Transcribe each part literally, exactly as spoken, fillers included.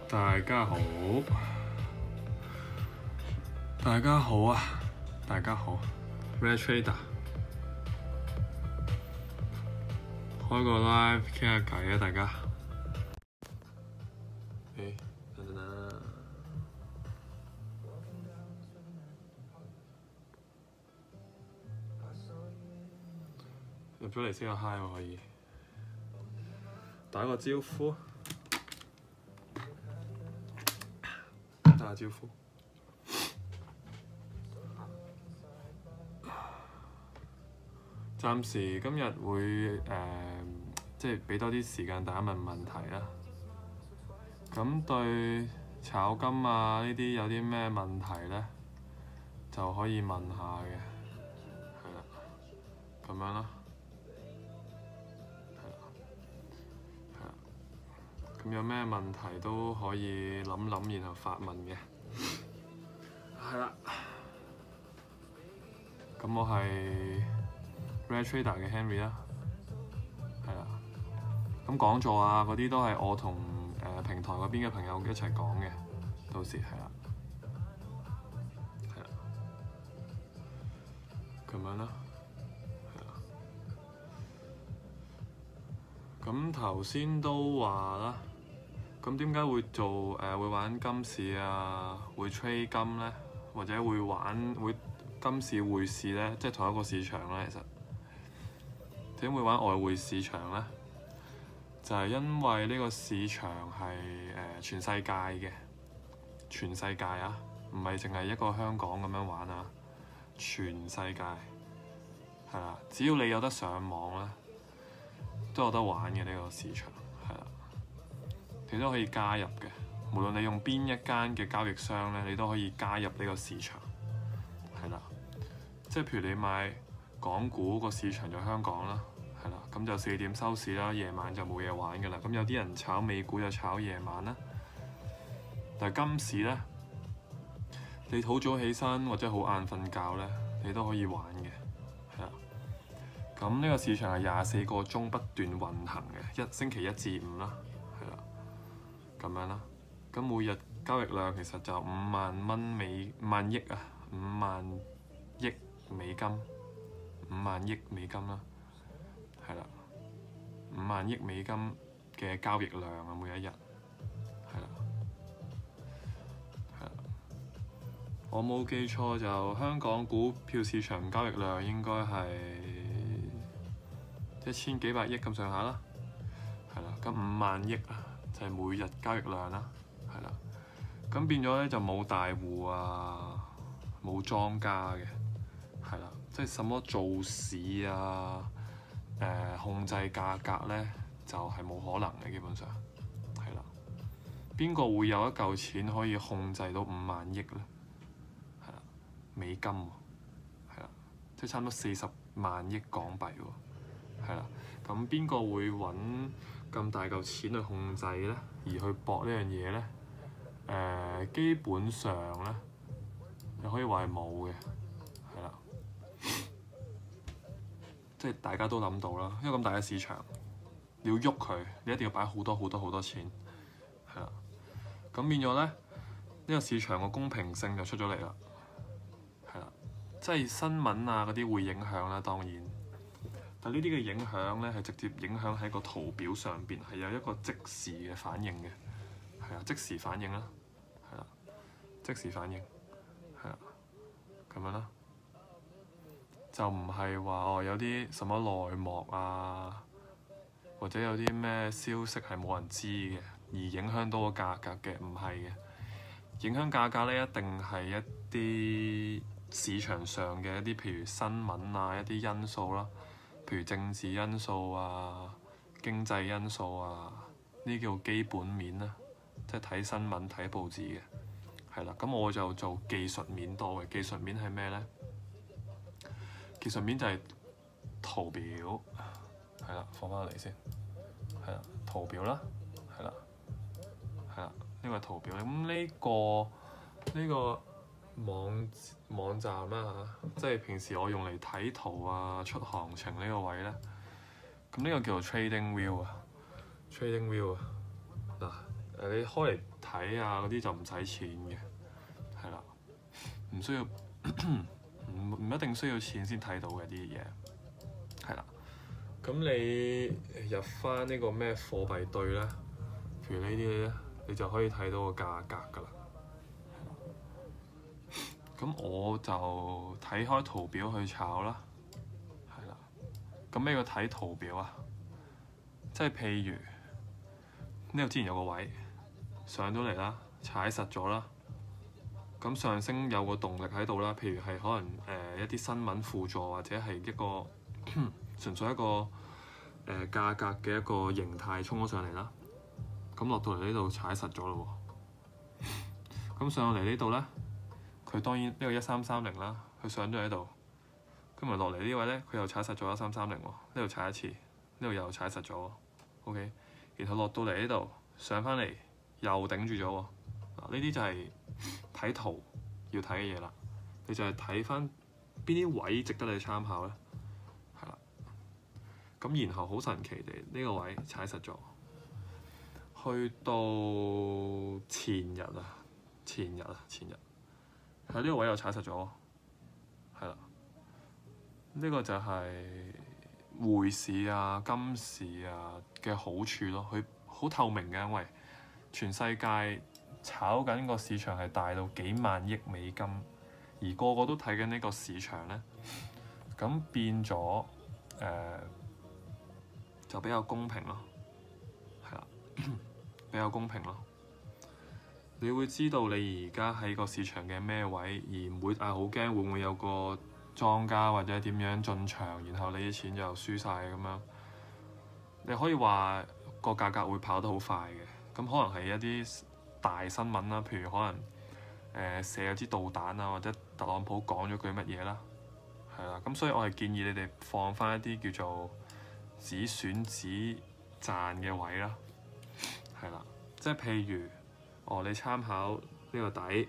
大家好，大家好啊，大家好 ，Red Trader， 開個 live 傾下偈啊，大家。誒，等等啦，入咗嚟先個 hi 喎，可以打個招呼。打個招呼。暫時今日會誒、呃，即係俾多啲時間大家問問題啦。咁對炒金啊呢啲有啲咩問題咧，就可以問下嘅，係啦，咁樣啦，係啦，係啦。咁有咩問題都可以諗諗，然後發問嘅。係啦。咁我係 Red Trader 嘅 Henry 啦。係啦。咁講座啊嗰啲都係我同誒、呃、平台嗰邊嘅朋友一齊講嘅，到時係啦。係啦。咁樣啦。係啦。咁頭先都話啦。咁點解會做誒、呃、會玩金市啊，會 trade 金咧，或者會玩會金市匯市咧，即係同一個市場咧？其實點會玩外匯市場咧？就係、是、因為呢個市場係誒、呃、全世界嘅，全世界啊，唔係淨係一個香港咁樣玩啊，全世界係啦，只要你有得上網咧，都有得玩嘅呢、這個市場。你都可以加入嘅，無論你用邊一間嘅交易商咧，你都可以加入呢個市場，係啦。即係譬如你買港股個市場就香港啦，係啦，咁就四點收市啦，夜晚就冇嘢玩㗎啦。咁有啲人炒美股就炒夜晚啦，但係金市咧，你好早起身或者好晏瞓覺咧，你都可以玩嘅，係啦。咁呢個市場係廿四個鐘不斷運行嘅，一星期一至五啦。咁樣啦，咁每日交易量其實就五萬蚊美五萬億啊，五萬億美金，五萬億美金啦，係啦，五萬億美金嘅交易量啊，每一日，係啦，係啦，我冇記錯就香港股票市場交易量應該係一千幾百億咁上下啦，係啦，咁五萬億啊。就係每日交易量啦，係啦，咁變咗咧就冇大戶啊，冇莊家嘅，係啦，即係什麼做市啊，誒、呃、控制價格咧就係、是、冇可能嘅，基本上係啦。邊個會有一嚿錢可以控制到五萬億咧？係啦，美金喎，係啦，即係差唔多四十萬億港幣喎，係啦，咁邊個會揾咁大嚿錢去控制咧，而去搏呢樣嘢咧？誒、呃，基本上咧，你可以話係冇嘅，係啦，即係大家都諗到啦，因為咁大嘅市場，你要喐佢，你一定要擺好多好多好多錢，係啦，咁變咗咧，呢、呢個市場嘅公平性就出咗嚟啦，係啦，即係新聞啊嗰啲會影響啦，當然。但呢啲嘅影響咧，係直接影響喺個圖表上邊，係有一個即時嘅反應嘅，係啊，即時反應啦，係啦，即時反應，係啦，咁樣啦，就唔係話哦有啲什麼內幕啊，或者有啲咩消息係冇人知嘅，而影響到個價格嘅，唔係嘅，影響價格咧一定係一啲市場上嘅一啲譬如新聞啊，一啲因素啦。譬如政治因素啊、經濟因素啊，呢啲叫基本面啦，即係睇新聞、睇報紙嘅，係啦。咁我就做技術面多嘅。技術面係咩咧？技術面就係圖表，係啦，放翻落嚟先，係啦，圖表啦，係啦，係啦，呢個係圖表。咁呢個呢個網網站啦嚇，即係平時我用嚟睇圖啊、出行情呢個位咧，咁呢個叫做 Trading View 啊，Trading View 啊，嗱誒你開嚟睇啊嗰啲就唔使錢嘅，係啦，唔需要唔唔一定需要錢先睇到嘅啲嘢，係啦。咁你入翻呢個咩貨幣對咧？譬如呢啲咧，你就可以睇到個價格㗎啦。咁我就睇開圖表去炒啦，係啦。咁咩叫睇圖表啊？即係譬如呢度之前有個位上到嚟啦，踩實咗啦。咁上升有個動力喺度啦，譬如係可能誒、呃、一啲新聞輔助或者係一個純粹一個誒、呃、價格嘅一個形態衝咗上嚟啦。咁落到嚟呢度踩實咗咯喎。咁上到嚟呢度咧，佢當然呢個一三三零啦，佢上咗喺度。咁咪落嚟呢位咧，佢又踩實咗一三三零喎。呢度踩一次，呢度又踩實咗。OK，然後落到嚟呢度上翻嚟又頂住咗喎。嗱，呢啲就係睇圖要睇嘅嘢啦。你就係睇翻邊啲位值得你參考咧，係啦。咁然後好神奇地呢個位踩實咗，去到前日啊，前日啊，前日喺呢個位又踩實咗，係啦。呢個就係匯市啊、金市啊嘅好處咯。佢好透明嘅，因為全世界炒緊個市場係大到幾萬億美金，而個個都睇緊呢個市場咧，咁變咗誒、呃、就比較公平咯，係啦，比較公平咯。你會知道你而家喺個市場嘅咩位，而唔會啊好驚會唔會有個莊家或者點樣進場，然後你啲錢就輸晒咁樣。你可以話個價格會跑得好快嘅，咁可能係一啲大新聞啦，譬如可能誒、呃、射咗支導彈啊，或者特朗普講咗句乜嘢啦，係啦。咁所以我係建議你哋放翻一啲叫做止損止賺嘅位啦，係啦，即係譬如哦，你參考呢個底，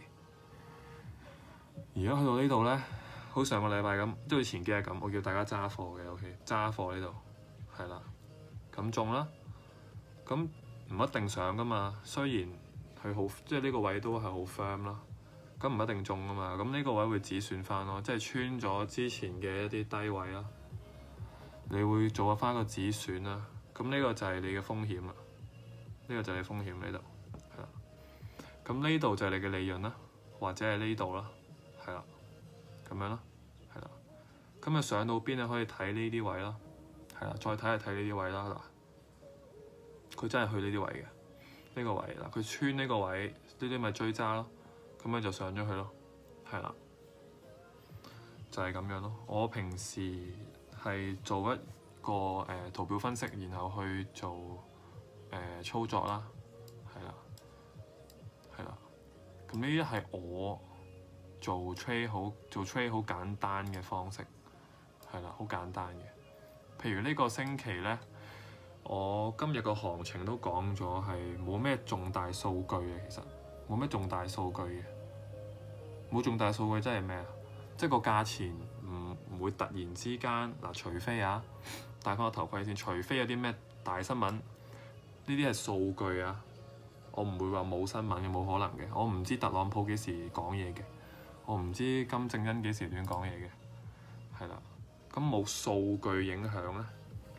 而家去到呢度咧，好上個禮拜咁，都好似前幾日咁，我叫大家揸貨嘅 ，OK，揸貨呢度係啦，咁中啦，咁唔一定上噶嘛，雖然佢好，即係呢個位都係好 firm 啦，咁唔一定中噶嘛，咁呢個位會止損翻咯，即係穿咗之前嘅一啲低位啦，你會做翻個止損啦，咁呢個就係你嘅風險啦，呢個就係你風險呢度，係啦，咁呢度就係你嘅利潤啦，或者係呢度啦，係啦，咁樣啦，係啦，咁啊上到邊你可以睇呢啲位啦，係啦，再睇下睇呢啲位啦嗱，佢真係去呢啲位嘅，呢個位嗱，佢穿呢個位，呢啲咪追揸咯，咁樣就上咗去咯，係啦，就係咁樣咯。我平時係做一個誒、呃、圖表分析，然後去做誒、呃、操作啦，係啦，係啦，咁呢啲係我做 trade 好做 trade 好簡單嘅方式，係啦，好簡單嘅。譬如呢個星期咧，我今日個行情都講咗係冇咩重大數據嘅，其實冇咩重大數據嘅，冇重大數據真係咩啊？即係個價錢唔唔會突然之間嗱，除非啊，戴翻個頭盔先，除非有啲咩大新聞，呢啲係數據啊，我唔會話冇新聞嘅，冇可能嘅。我唔知特朗普幾時講嘢嘅，我唔知金正恩幾時亂講嘢嘅，係啦。咁冇數據影響咧，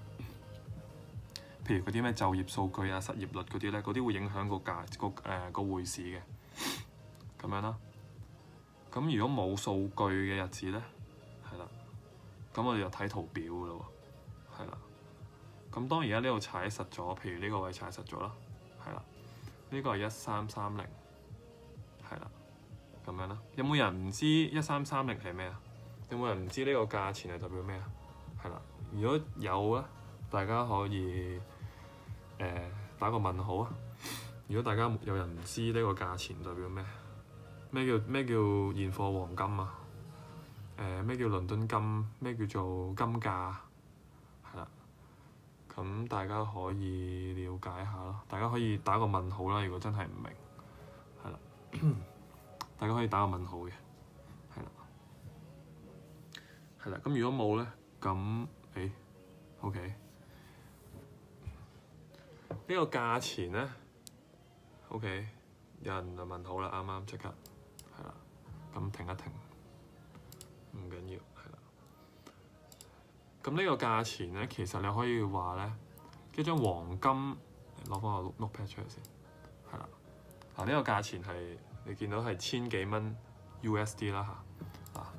譬如嗰啲咩就業數據啊、失業率嗰啲咧，嗰啲會影響個價個誒個匯市嘅，咁樣啦。咁如果冇數據嘅日子咧，係啦，咁我哋就睇圖表噶咯喎，係啦。咁當而家呢度踩實咗，譬如呢個位踩實咗啦，係啦，呢個係一三三零，係啦，咁樣啦。有冇人唔知一三三零係咩啊？有冇人唔知呢個價錢係代表咩啊？係啦，如果有啊，大家可以誒、呃、打個問號啊。如果大家有人唔知呢個價錢代表咩？咩叫咩叫現貨黃金啊？誒、呃、咩叫倫敦金？咩叫做金價？係啦，咁大家可以了解下咯。大家可以打個問號啦。如果真係唔明，係啦，大家可以打個問號嘅。係啦，咁如果冇咧，咁誒 OK 呢個價錢咧 OK， 有人就問好啦，啱啱即刻係啦，咁停一停，唔緊要係啦。咁呢個價錢咧，其實你可以話咧，一張黃金攞翻個 notepad 出嚟先，係啦。嗱、這、呢個價錢係你見到係千幾蚊 U S D 啦嚇。啊，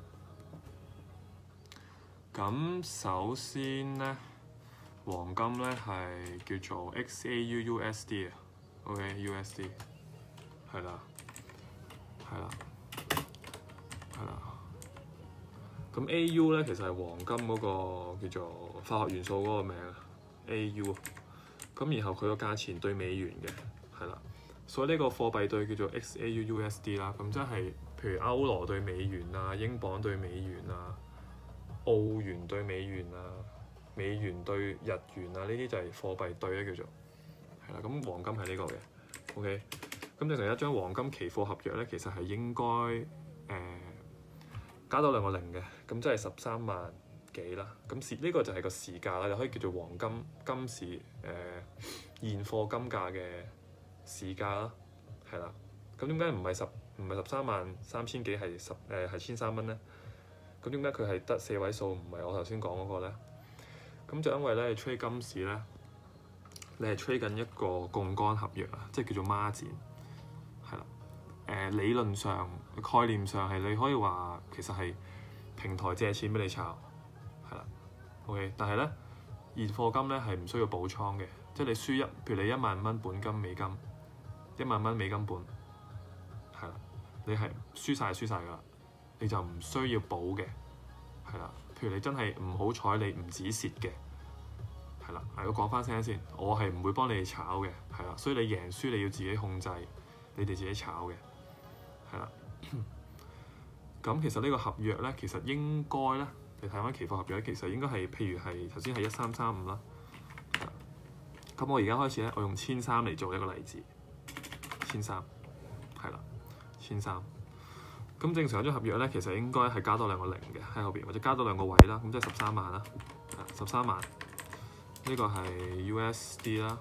咁首先咧，黃金咧係叫做 X A U U S D 啊 ，OK U S D 係啦，係啦，係啦。咁 A U 咧其實係黃金嗰個叫做化學元素嗰個名啊 ，A U。咁然後佢個價錢對美元嘅，係啦。所以呢個貨幣對叫做 X A U U S D 啦。咁即係譬如歐羅對美元啊，英鎊對美元啊，澳元對美元啊，美元對日元啊，呢啲就係貨幣對咧叫做係啦。咁黃金係呢個嘅 ，OK。咁正常一張黃金期貨合約咧，其實係應該誒。呃加多兩個零嘅，咁即係十三萬幾啦。咁市呢個就係個市價啦，你可以叫做黃金金市誒、呃、現貨金價嘅市價啦，係啦。咁點解唔係十唔係十三萬三千幾係十誒係千三蚊咧？咁點解佢係得四位數，唔係我頭先講嗰個咧？咁就因為咧，你 trade 金市咧，你係 trade 緊一個槓桿合約啊，即係叫做孖展，係啦。誒、呃、理論上概念上係你可以話其實係平台借錢俾你炒，係啦 ，OK。但係咧現貨金咧係唔需要補倉嘅，即係你輸一，譬如你一萬蚊本金美金，一萬蚊美金本，係啦，你係輸晒輸晒㗎啦，你就唔需要補嘅，係啦。譬如你真係唔好彩，你唔止蝕嘅，係啦。我講翻聲先，我係唔會幫你哋炒嘅，係啦。所以你贏輸你要自己控制，你哋自己炒嘅。係啦，咁其實呢個合約咧，其實應該咧，你睇翻期貨合約咧，其實應該係譬如係頭先係一三三五啦。咁我而家開始咧，我用千三嚟做一個例子，千三係啦，千三。咁正常一張合約咧，其實應該係加多兩個零嘅喺後邊，或者加多兩個位啦。咁即係十三萬啦，十三萬。呢個係 U S D 啦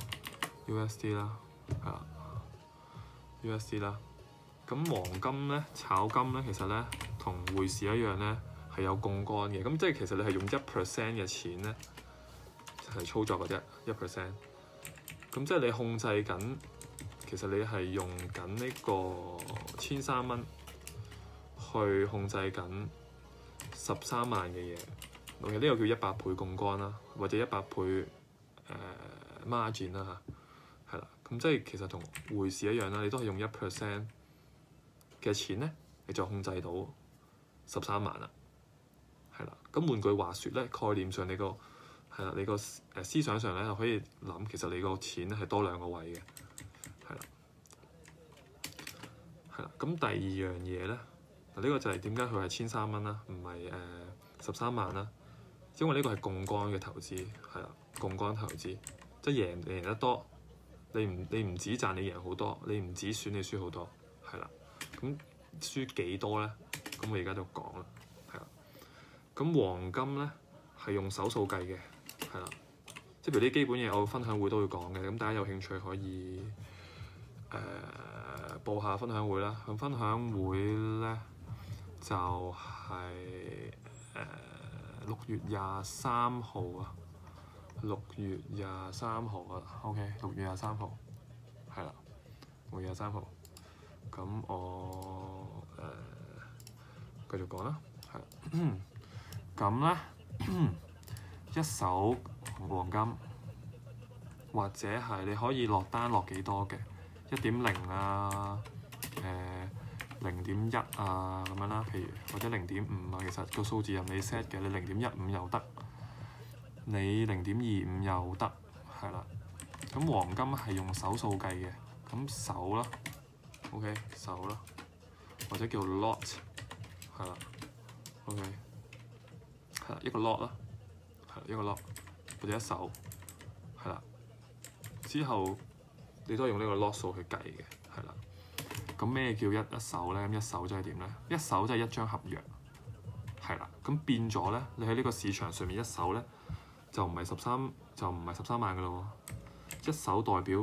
，U S D 啦，係啦 ，U S D 啦。咁黃金咧、炒金咧，其實咧同匯市一樣咧，係有槓桿嘅。咁即係其實你係用一 percent 嘅錢咧係操作嘅啫，一 percent。咁即係你控制緊，其實你係用緊呢個千三蚊去控制緊十三萬嘅嘢。OK，呢個叫一百倍槓桿啦，或者一百倍誒、呃、margin 啦嚇，係啦。咁即係其實同匯市一樣啦，你都係用一 percent。嘅錢咧，你就控制到十三萬啦，係啦。咁換句話説咧，概念上你個係啦，你個誒思想上咧就可以諗，其實你個錢咧係多兩個位嘅，係啦，係啦。咁第二樣嘢咧，嗱、這、呢個就係點解佢係千三蚊啦，唔係誒十三萬啦，因為呢個係槓桿嘅投資，係啦，槓桿投資，即係贏贏得多，你唔你唔止賺，你贏好多，你唔止損，你輸好多，係啦。咁輸幾多咧？咁我而家就講啦，係啦。咁黃金咧係用手數計嘅，係啦。即係譬如啲基本嘢，我分享會都會講嘅。咁大家有興趣可以誒、呃、報下分享會啦。咁分享會咧就係誒六月廿三號啊，六月廿三號啊。OK，六月廿三號係啦，六月廿三號。咁我誒、呃、繼續講啦，係咁咧一手黃金或者係你可以落單落幾多嘅，一點零啊，誒零點一啊咁樣啦，譬如或者零點五啊，其實個數字任你 set 嘅，你零點一五又得，你零點二五又得，係啦。咁黃金係用手數計嘅，咁手啦。OK， 手啦，或者叫 lot， 係啦 ，OK， 係啦，一個 lot 啦，係一個 lot， 或者一手，係啦。之後你都係用呢個 lot 數去計嘅，係啦。咁咩叫一一手咧？咁一手即係點咧？一手即係一張合約，係啦。咁變咗咧，你喺呢個市場上面一手咧，就唔係十三，就唔係十三萬噶咯喎。一手代表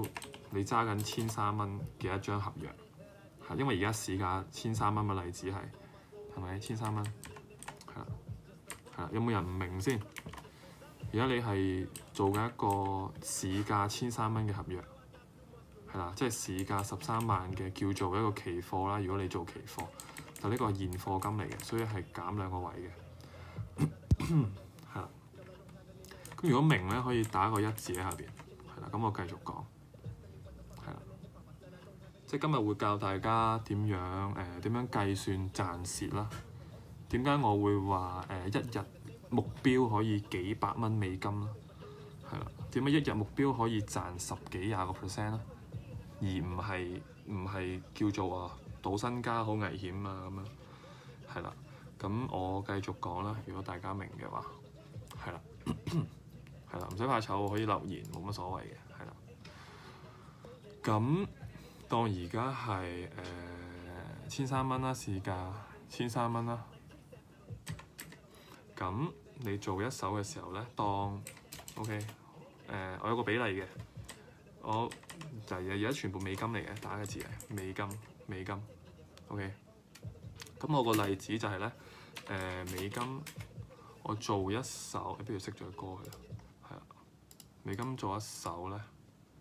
你揸緊千三蚊嘅一張合約，係因為而家市價千三蚊嘅例子係係咪千三蚊？係啦，係啦，有冇人唔明先？而家你係做緊一個市價千三蚊嘅合約，係啦，即係市價十三萬嘅叫做一個期貨啦。如果你做期貨，但呢個係現貨金嚟嘅，所以係減兩個位嘅，係啦。咁如果明咧，可以打個一字喺下邊，係啦。咁我繼續講，係啦。即係今日會教大家點樣誒點樣計算賺蝕啦。點解我會話誒、呃、一日目標可以幾百蚊美金啦？係啦。點解一日目標可以賺十幾廿個 percent 啦？而唔係唔係叫做啊賭身家好危險啊咁樣，係啦。咁我繼續講啦。如果大家明嘅話，係啦。係啦，唔使怕醜，可以留言，冇乜所謂嘅，係啦。咁當而家係誒千三蚊啦，市價千三蚊啦。咁你做一手嘅時候咧，當 OK 誒、呃，我有個比例嘅，我就係而家全部美金嚟嘅，打嘅字係美金，美金 OK。咁我個例子就係、是、咧，誒、呃、美金我做一手，不如熄咗歌佢啦。美金做一手咧，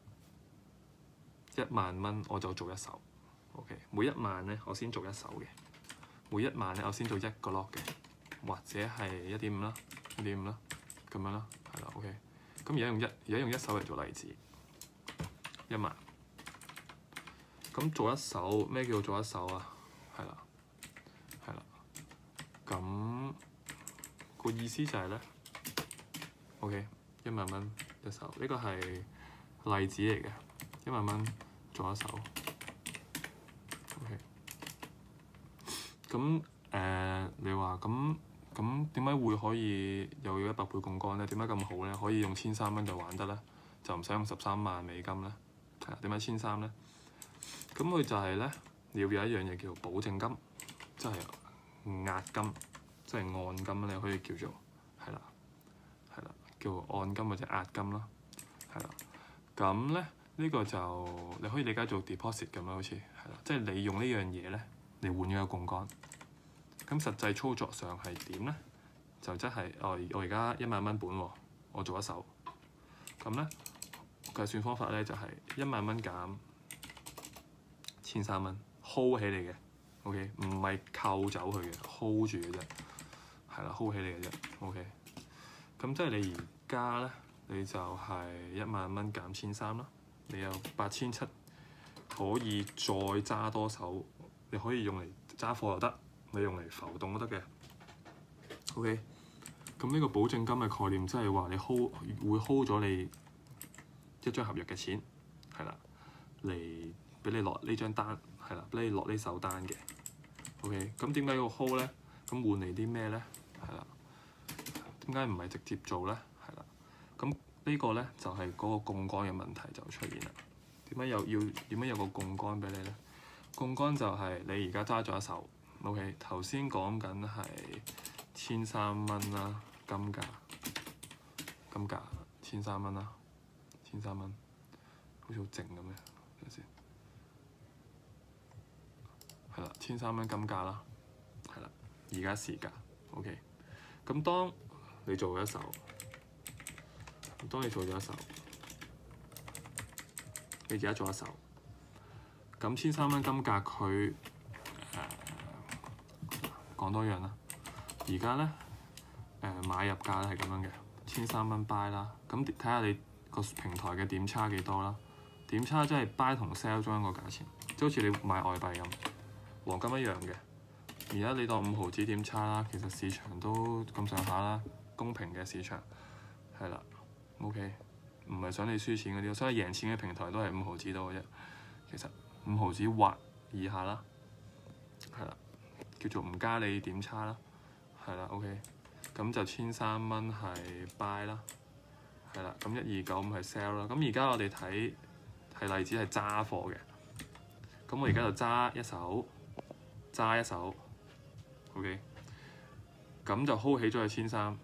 一萬蚊我就做一手 ，OK。每一萬咧，我先做一手嘅；每一萬咧，我先做一個 lock 嘅，或者係一點五啦，一點五啦，咁樣啦，係啦 ，OK。咁而家用一，而家用一手嚟做例子，一萬。咁做一手，咩叫做一手啊？係啦，係啦。咁、個意思就係咧 ，OK，一萬蚊。一手呢個係例子嚟嘅，一萬蚊做一手。OK。咁、呃、誒，你話咁咁點解會可以又要一百倍槓桿咧？點解咁好咧？可以用千三蚊就玩得咧，就唔使用十三萬美金咧？係啊，點解千三咧？咁佢就係咧，你要有一樣嘢叫做保證金，即係押金，即係按金，你可以叫做係啦。叫按金或者押金咯，係啦。咁咧呢、呢個就你可以理解做 deposit 咁樣，好似係啦，即係你用呢樣嘢咧嚟換咗個槓桿。咁實際操作上係點咧？就即係哦，我而家一萬蚊本喎，我做一手。咁咧計算方法咧就係、是、一萬蚊減千三蚊 hold 起嚟嘅 ，OK， 唔係扣走佢嘅 ，hold 住嘅啫，係啦 ，hold 起嚟嘅啫 ，OK。咁即係你而家咧，你就係一萬蚊減千三啦。你有八千七，可以再揸多手。你可以用嚟揸貨又得，你用嚟浮動都得嘅。OK。咁呢個保證金嘅概念，即係話你 hold 會 hold 咗你一張合約嘅錢，係啦，嚟俾你落呢張單，係啦，俾你落呢手單嘅。OK。咁點解要 hold 咧？咁換嚟啲咩咧？係啦。點解唔係直接做咧？係啦，咁呢個咧就係、是、嗰個槓桿嘅問題就出現啦。點解又要點解有個槓桿俾你咧？槓桿就係你而家揸咗一手 ，OK。頭先講緊係千三蚊啦，金價，金價千三蚊啦，千三蚊，好似好靜咁嘅，睇下先。係啦，千三蚊金價啦，係啦，而家市價 ，OK。咁當你做一手，當你做咗一手，你而家做一手，咁千三蚊金價佢誒講多樣啦。而家咧誒買入價咧係咁樣嘅，千三蚊 buy 啦。咁睇下你個平台嘅點差幾多啦？點差即係 buy 同 sell 中間個價錢，即好似你買外幣咁，黃金一樣嘅。而家你當五毫子點差啦，其實市場都咁上下啦。公平嘅市場係啦 ，OK，唔係想你輸錢嗰啲，所以贏錢嘅平台都係五毫子多嘅啫。其實五毫子或以下啦，係啦，叫做唔加你點差啦，係啦 ，OK，咁就千三蚊係 buy 啦，係啦，咁一二九五係 sell 啦。咁而家我哋睇係例子係揸貨嘅，咁我而家就揸一手，揸一手 ，OK，咁就 hold 起咗去千三。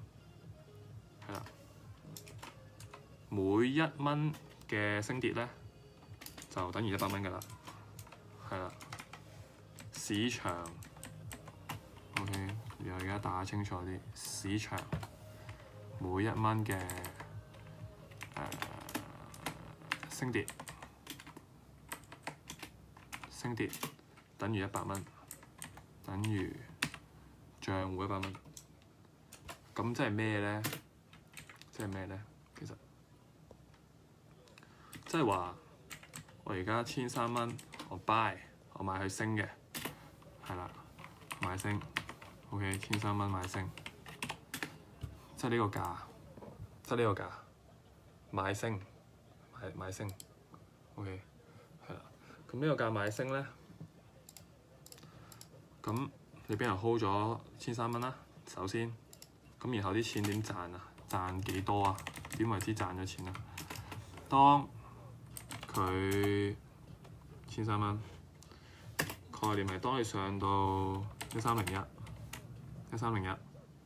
係啦，每一蚊嘅升跌咧， 就等於一百蚊㗎啦，係啦。市場 OK， 然後而家打清楚啲，市場每一蚊嘅誒升跌升跌等於一百蚊，等於賬戶一百蚊。咁即係咩咧？即係咩咧？其實即係話我而家千三蚊，我 buy， 我買佢升嘅，係啦，買升。OK， 千三蚊買升，即係呢個價，即係呢個價買升，買買升。OK， 係啦。咁呢個價買升咧，咁你俾人 hold 咗千三蚊啦，首先。咁然後啲錢點賺啊？賺幾多啊？點為之賺咗錢啊？當佢千三蚊概念係當你上到一三零一，一三零一，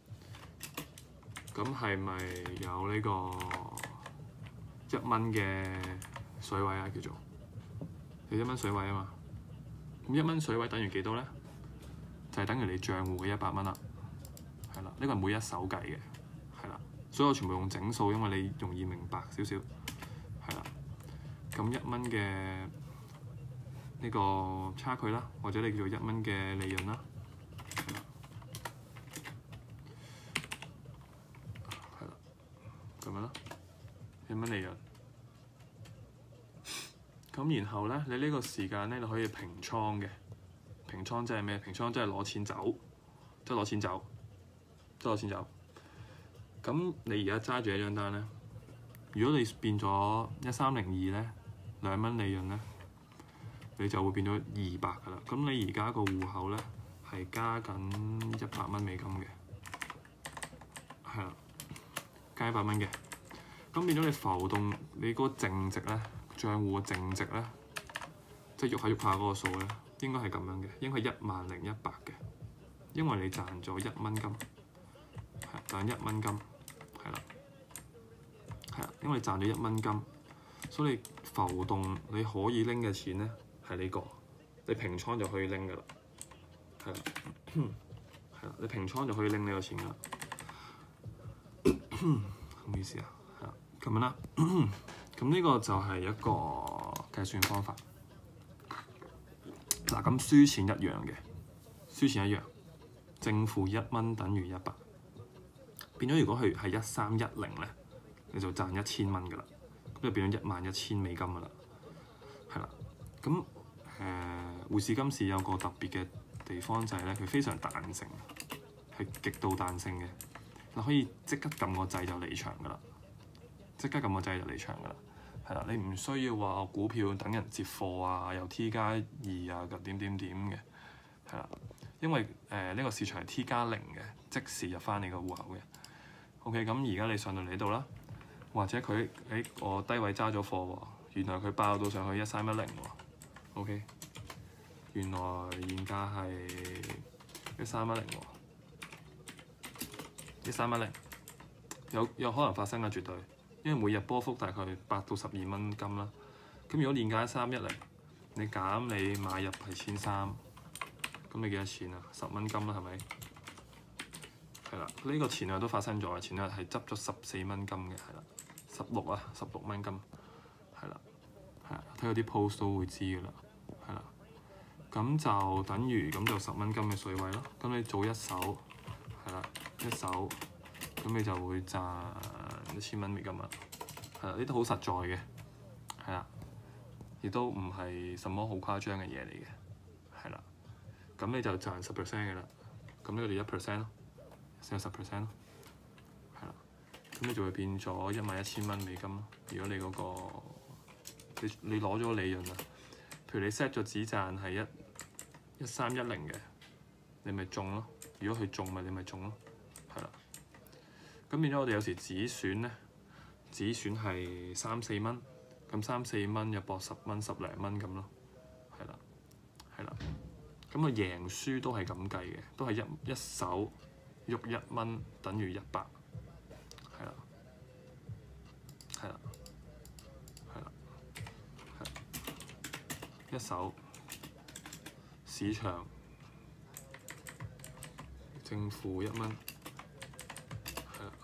咁係咪有呢個一蚊嘅水位啊？叫做你一蚊水位啊嘛。咁一蚊水位等於幾多咧？就係等於你賬戶嘅一百蚊啦。係啦，呢個係每一手計嘅，係啦，所以我全部用整數，因為你容易明白少少，係啦。咁一蚊嘅呢個差距啦，或者你叫做一蚊嘅利潤啦，係啦，係啦，咁樣啦，一蚊利潤。咁然後咧，你呢個時間咧，你可以平倉嘅，平倉即係咩？平倉即係攞錢走，即係攞錢走。多少錢走？咁你而家揸住一張單咧，如果你變咗一三零二咧，兩蚊利潤咧，你就會變咗二百噶啦。咁你而家個戶口咧係加緊一百蚊美金嘅，係啦，加一百蚊嘅。咁變咗你浮動你嗰個淨值咧，帳戶嘅淨值咧，即係喐下喐下嗰個數咧，應該係咁樣嘅，應該係一萬零一百嘅，因為你賺咗一蚊金。賺一蚊金，係啦，係啦，因為你賺咗一蚊金，所以你浮動你可以拎嘅錢咧係呢個，你平倉就可以拎噶啦，係啦，係啦，你平倉就可以拎呢個錢噶啦，唔好意思啊，係啦，咁樣啦，咁呢個就係一個計算方法。嗱，咁輸錢一樣嘅，輸錢一樣，正負一蚊等於一百。變咗，如果佢係一三一零咧，你就賺一千蚊噶啦，咁就變咗一萬一千美金噶啦，係啦。咁誒、呃，匯市今次有個特別嘅地方就係咧，佢非常彈性，係極度彈性嘅，你可以即刻撳個掣就離場噶啦，即刻撳個掣就離場噶啦，係啦。你唔需要話股票等人接貨啊，又 T 加二啊，咁點點點嘅，係啦。因為誒呢、呃這個市場係 T 加零嘅，即時入翻你個戶口嘅。OK， 咁而家你上到嚟呢度啦，或者佢喺我低位揸咗貨喎，原來佢爆到上去一三一零喎。OK， 原來現價係一三一零喎，一三一零有有可能發生嘅絕對，因為每日波幅大概八到十二蚊金啦。咁如果現價一三一零，你減你買入係千三，咁你幾多錢啊？十蚊金啦，係咪？係啦，呢、這個前日都發生咗啊！前日係執咗十四蚊金嘅，係啦，十六啊，十六蚊金，係啦，係啊，睇嗰啲 post 都會知噶啦，係啦，咁就等於咁就十蚊金嘅水位咯。咁你做一手，係啦，一手，咁你就會賺一千蚊美金啊！係啦，呢啲好實在嘅，係啦，亦都唔係什麼好誇張嘅嘢嚟嘅，係啦，咁你就賺十 percent 嘅啦，咁呢個就一 percent 咯。成十 percent 咯，係啦，咁你就會變咗一萬一千蚊美金咯。如果你嗰、那個你你攞咗利潤啊，譬如你 set 咗止賺係一一三一零嘅，你咪中咯。如果佢中咪你咪中咯，係啦。咁變咗我哋有時止損咧，止損係三四蚊，咁三四蚊又博十蚊十零蚊咁咯，係啦，係啦。咁個贏輸都係咁計嘅，都係一一手。喐一蚊等於一百，係啦，係啦，係啦，係。 一手，市場正負一蚊，係啦，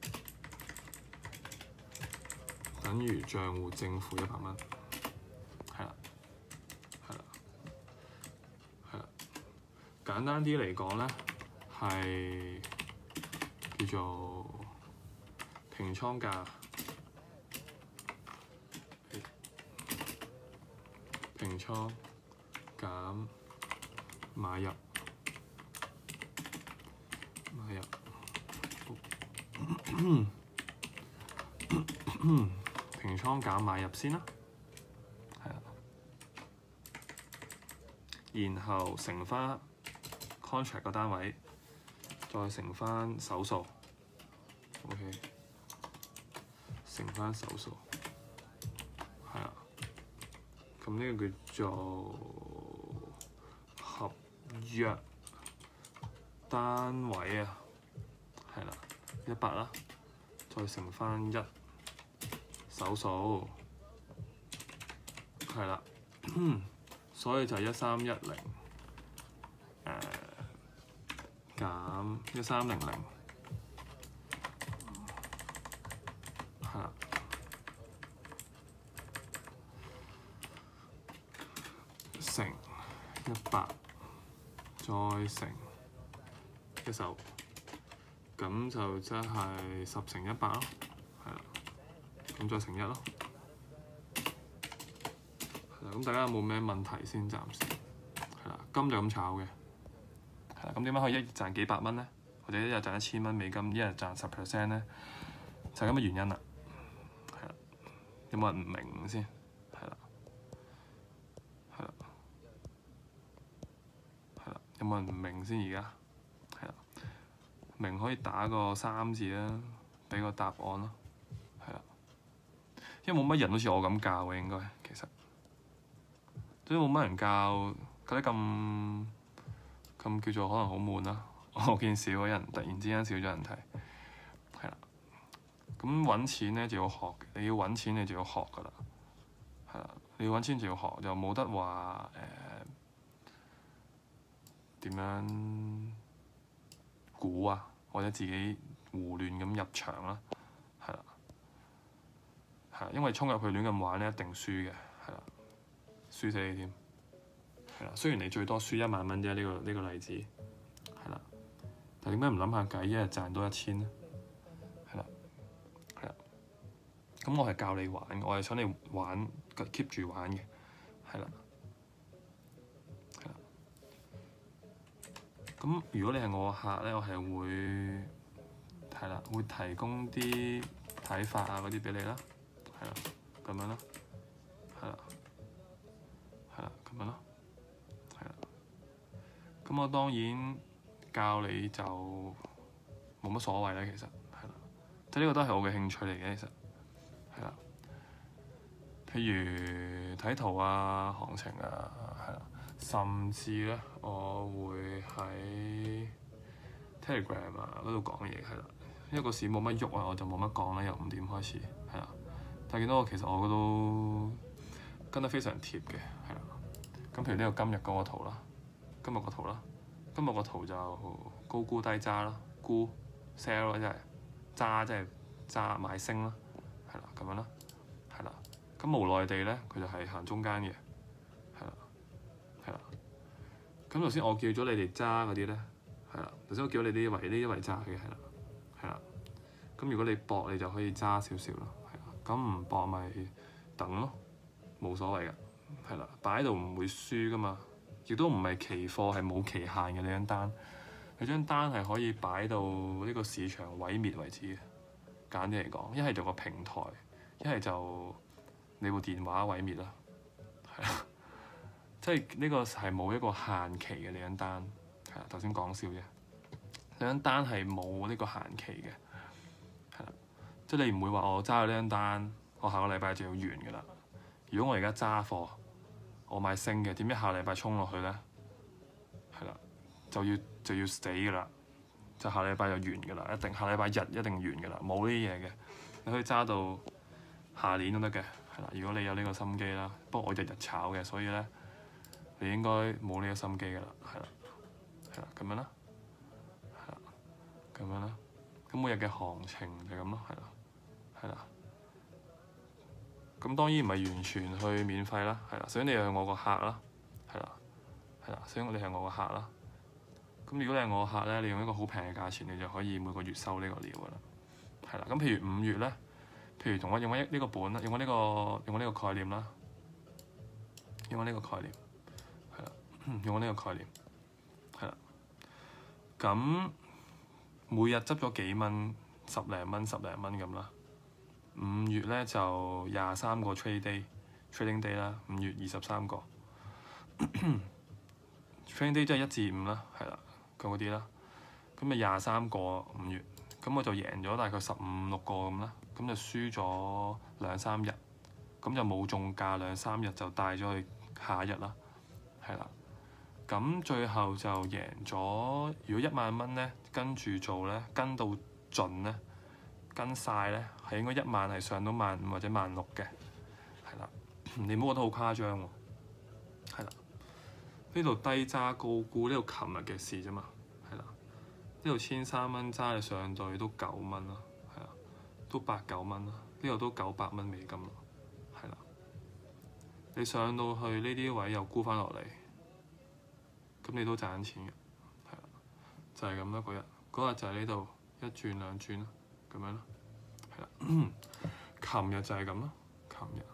等於帳戶正負一百蚊，係啦，係啦，係啦。簡單啲嚟講咧，係叫做平倉價。平倉減買入，買入，平倉減買入先啦，係啊，然後乘翻 contract 個單位，再乘翻手數 ，OK， 乘翻手數，係啊。咁呢個叫做合約單位啊，係啦，一百啦，再乘翻一手數，係啦，所以就係一三一零誒減一三零零，係啦。乘一百，再乘一手，咁就即係十乘一百咯，係啦，咁再乘一咯，係啦，咁大家有冇咩問題先？暫時係啦，金就咁炒嘅，係啦，咁點解可以一日賺幾百蚊咧？或者一日賺一千蚊美金，一日賺十 percent 咧？就係咁嘅原因啦，係啦，有冇人唔明先？有冇人唔明先？而家係啦，明可以打個三字啦，俾個答案咯，係啦。因為冇乜人好似我咁教嘅，應該其實都冇乜人教，覺得咁咁叫做可能好悶啦。我見少咗人，突然之間少咗人睇，係啦。咁揾錢咧就要學，你要揾錢你就要學噶啦，係啦。你要揾錢就要學，就冇得話誒。呃點樣估啊？或者自己胡亂咁入場啦，係啦，係因為衝入去亂咁玩咧，一定輸嘅，係啦，輸死你添，係啦。雖然你最多輸一萬蚊啫，呢個呢個例子，係啦，但點解唔諗下計，一日賺多一千咧？係啦，係啦。咁我係教你玩，我係想你玩，keep 住玩嘅，係啦。咁如果你係我客咧，我係會係啦，會提供啲睇法啊嗰啲俾你啦，係啦，咁樣啦，係啦，係啦，咁樣咯，係啦。咁我當然教你就冇乜所謂啦，其實係啦，即係呢個都係我嘅興趣嚟嘅，其實係啦。譬如睇圖啊、行情啊，係啦。甚至咧，我會喺 Telegram 啊嗰度講嘢，係啦。因為個市冇乜喐啊，我就冇乜講啦。由五點開始，係啦。但係見到我其實我都跟得非常貼嘅，係啦。咁譬如呢個今日嗰個圖啦，今日個圖啦，今日個圖就高沽低揸啦，沽 sell 咯，即係揸，即係揸買升啦，係啦，咁樣啦，係啦。咁無奈地咧，佢就係行中間嘅。係啦，咁頭先我叫咗你哋揸嗰啲咧，係啦。頭先我叫咗你呢位呢一位揸嘅，係啦，係啦。咁如果你搏，你就可以揸少少咯，係啦。咁唔搏咪等咯，冇所謂㗎，係啦。擺喺度唔會輸㗎嘛，亦都唔係期貨，係冇期限嘅。你張單，你張單係可以擺到呢個市場毀滅為止嘅。簡單啲嚟講，一係就個平台，一係就你部電話毀滅啦，係啦。即係呢個係冇一個限期嘅，你張單係啦。頭先講笑啫，你張單係冇呢個限期嘅，係啦。即係你唔會話我揸咗呢張單，我下個禮拜就要完㗎啦。如果我而家揸貨，我買升嘅，點知下個禮拜衝落去咧，係啦，就要就要死㗎啦，就下禮拜就完㗎啦，一定下禮拜日一定完㗎啦，冇呢啲嘢嘅，你可以揸到下年都得嘅，係啦。如果你有呢個心機啦，不過我日日炒嘅，所以咧。 你應該冇呢個心機㗎啦，係啦，係啦，咁樣啦，係啦，咁樣啦。咁每日嘅行程就係咁咯，係啦，係啦。咁當然唔係完全去免費啦，係啦。首先你係我個客啦，係啦，係啦。首先你係我個客啦。咁如果你係我個客咧，你用一個好平嘅價錢，你就可以每個月收呢個料㗎啦，係啦。咁譬如五月咧，譬如同我用我呢個本啦，用我呢個用我呢個概念啦，用我呢個概念，係啦，用我呢個概念，係啦。咁每日執咗幾蚊，十零蚊、十零蚊咁啦。五月咧就廿三個 trade day，trading day 啦。五月二十三個，trading day 即係一至五啦，係啦，嗰啲啦。咁咪廿三個五月，咁我就贏咗大概十五六個咁啦。咁就輸咗兩三日，咁就冇中價兩三日就帶咗去下一日啦，係啦。咁最後就贏咗，如果一萬蚊咧，跟住做咧，跟到盡咧。跟晒咧，係應該一萬係上到萬五或者萬六嘅，係啦。你唔好覺得好誇張喎，係啦。呢度低揸高沽，呢度琴日嘅事啫嘛，係啦。呢度千三蚊揸你上到都九蚊啦，係啦，都八九蚊啦。呢度都九百蚊美金啦，係啦。你上到去呢啲位又沽翻落嚟，咁你都賺錢嘅，係啦。就係咁啦，嗰日嗰日就係呢度一轉兩轉啦。咁樣咯，係啦。琴日就係咁咯，琴日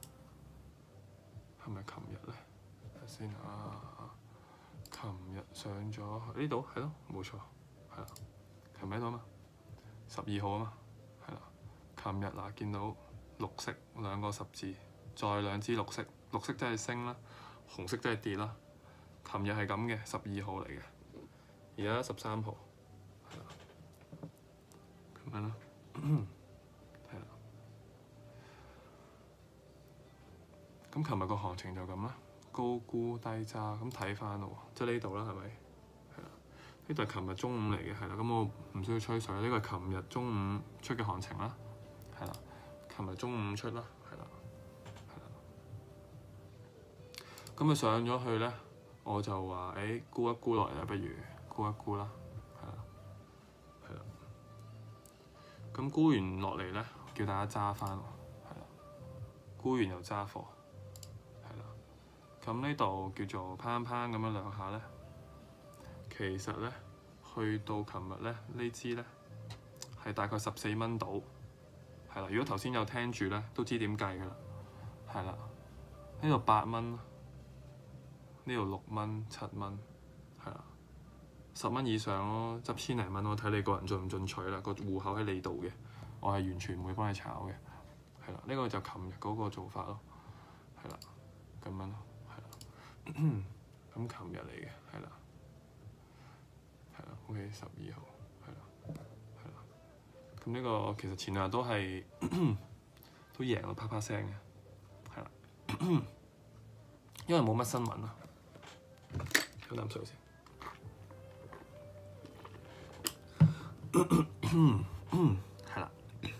係咪琴日咧？睇下先啊，琴日上咗呢度，係咯，冇錯，係啦。琴日喺度啊嘛，十二號啊嘛，係啦。琴日嗱見到綠色兩個十字，再兩支綠色，綠色真係升啦，紅色真係跌啦。琴日係咁嘅，十二號嚟嘅，而家十三號。咁樣咯，係啦。咁琴日個行情就咁啦，高沽低揸，咁睇翻咯喎，即係呢度啦，係咪？係啦，呢度係琴日中午嚟嘅，係啦。咁我唔需要吹水，呢個係琴日中午出嘅行情啦，係啦。琴日中午出啦，係啦，係啦。咁佢上咗去咧，我就話：誒、欸，沽一沽落嚟啦，不如沽一沽啦。咁沽完落嚟咧，叫大家揸翻，係啦。沽完又揸貨，係啦。咁呢度叫做砰砰咁樣兩下咧，其實咧去到琴日咧呢支咧係大概十四蚊到，係啦。如果頭先有聽住咧，都知點計㗎啦，係啦。呢度八蚊，呢度六蚊、七蚊，係啦。十蚊以上咯，執千零蚊，我睇你個人進唔進取啦。個戶口喺你度嘅，我係完全唔會幫你炒嘅，係啦。呢、這個就琴日嗰個做法咯，係啦，咁樣咯，係啦。咁琴日嚟嘅，係啦，係啦。O.K. 十二號，係啦，係啦。咁呢個其實前兩日都係都贏到啪啪聲嘅，係啦。因為冇乜新聞啊，飲啖水先。係啦，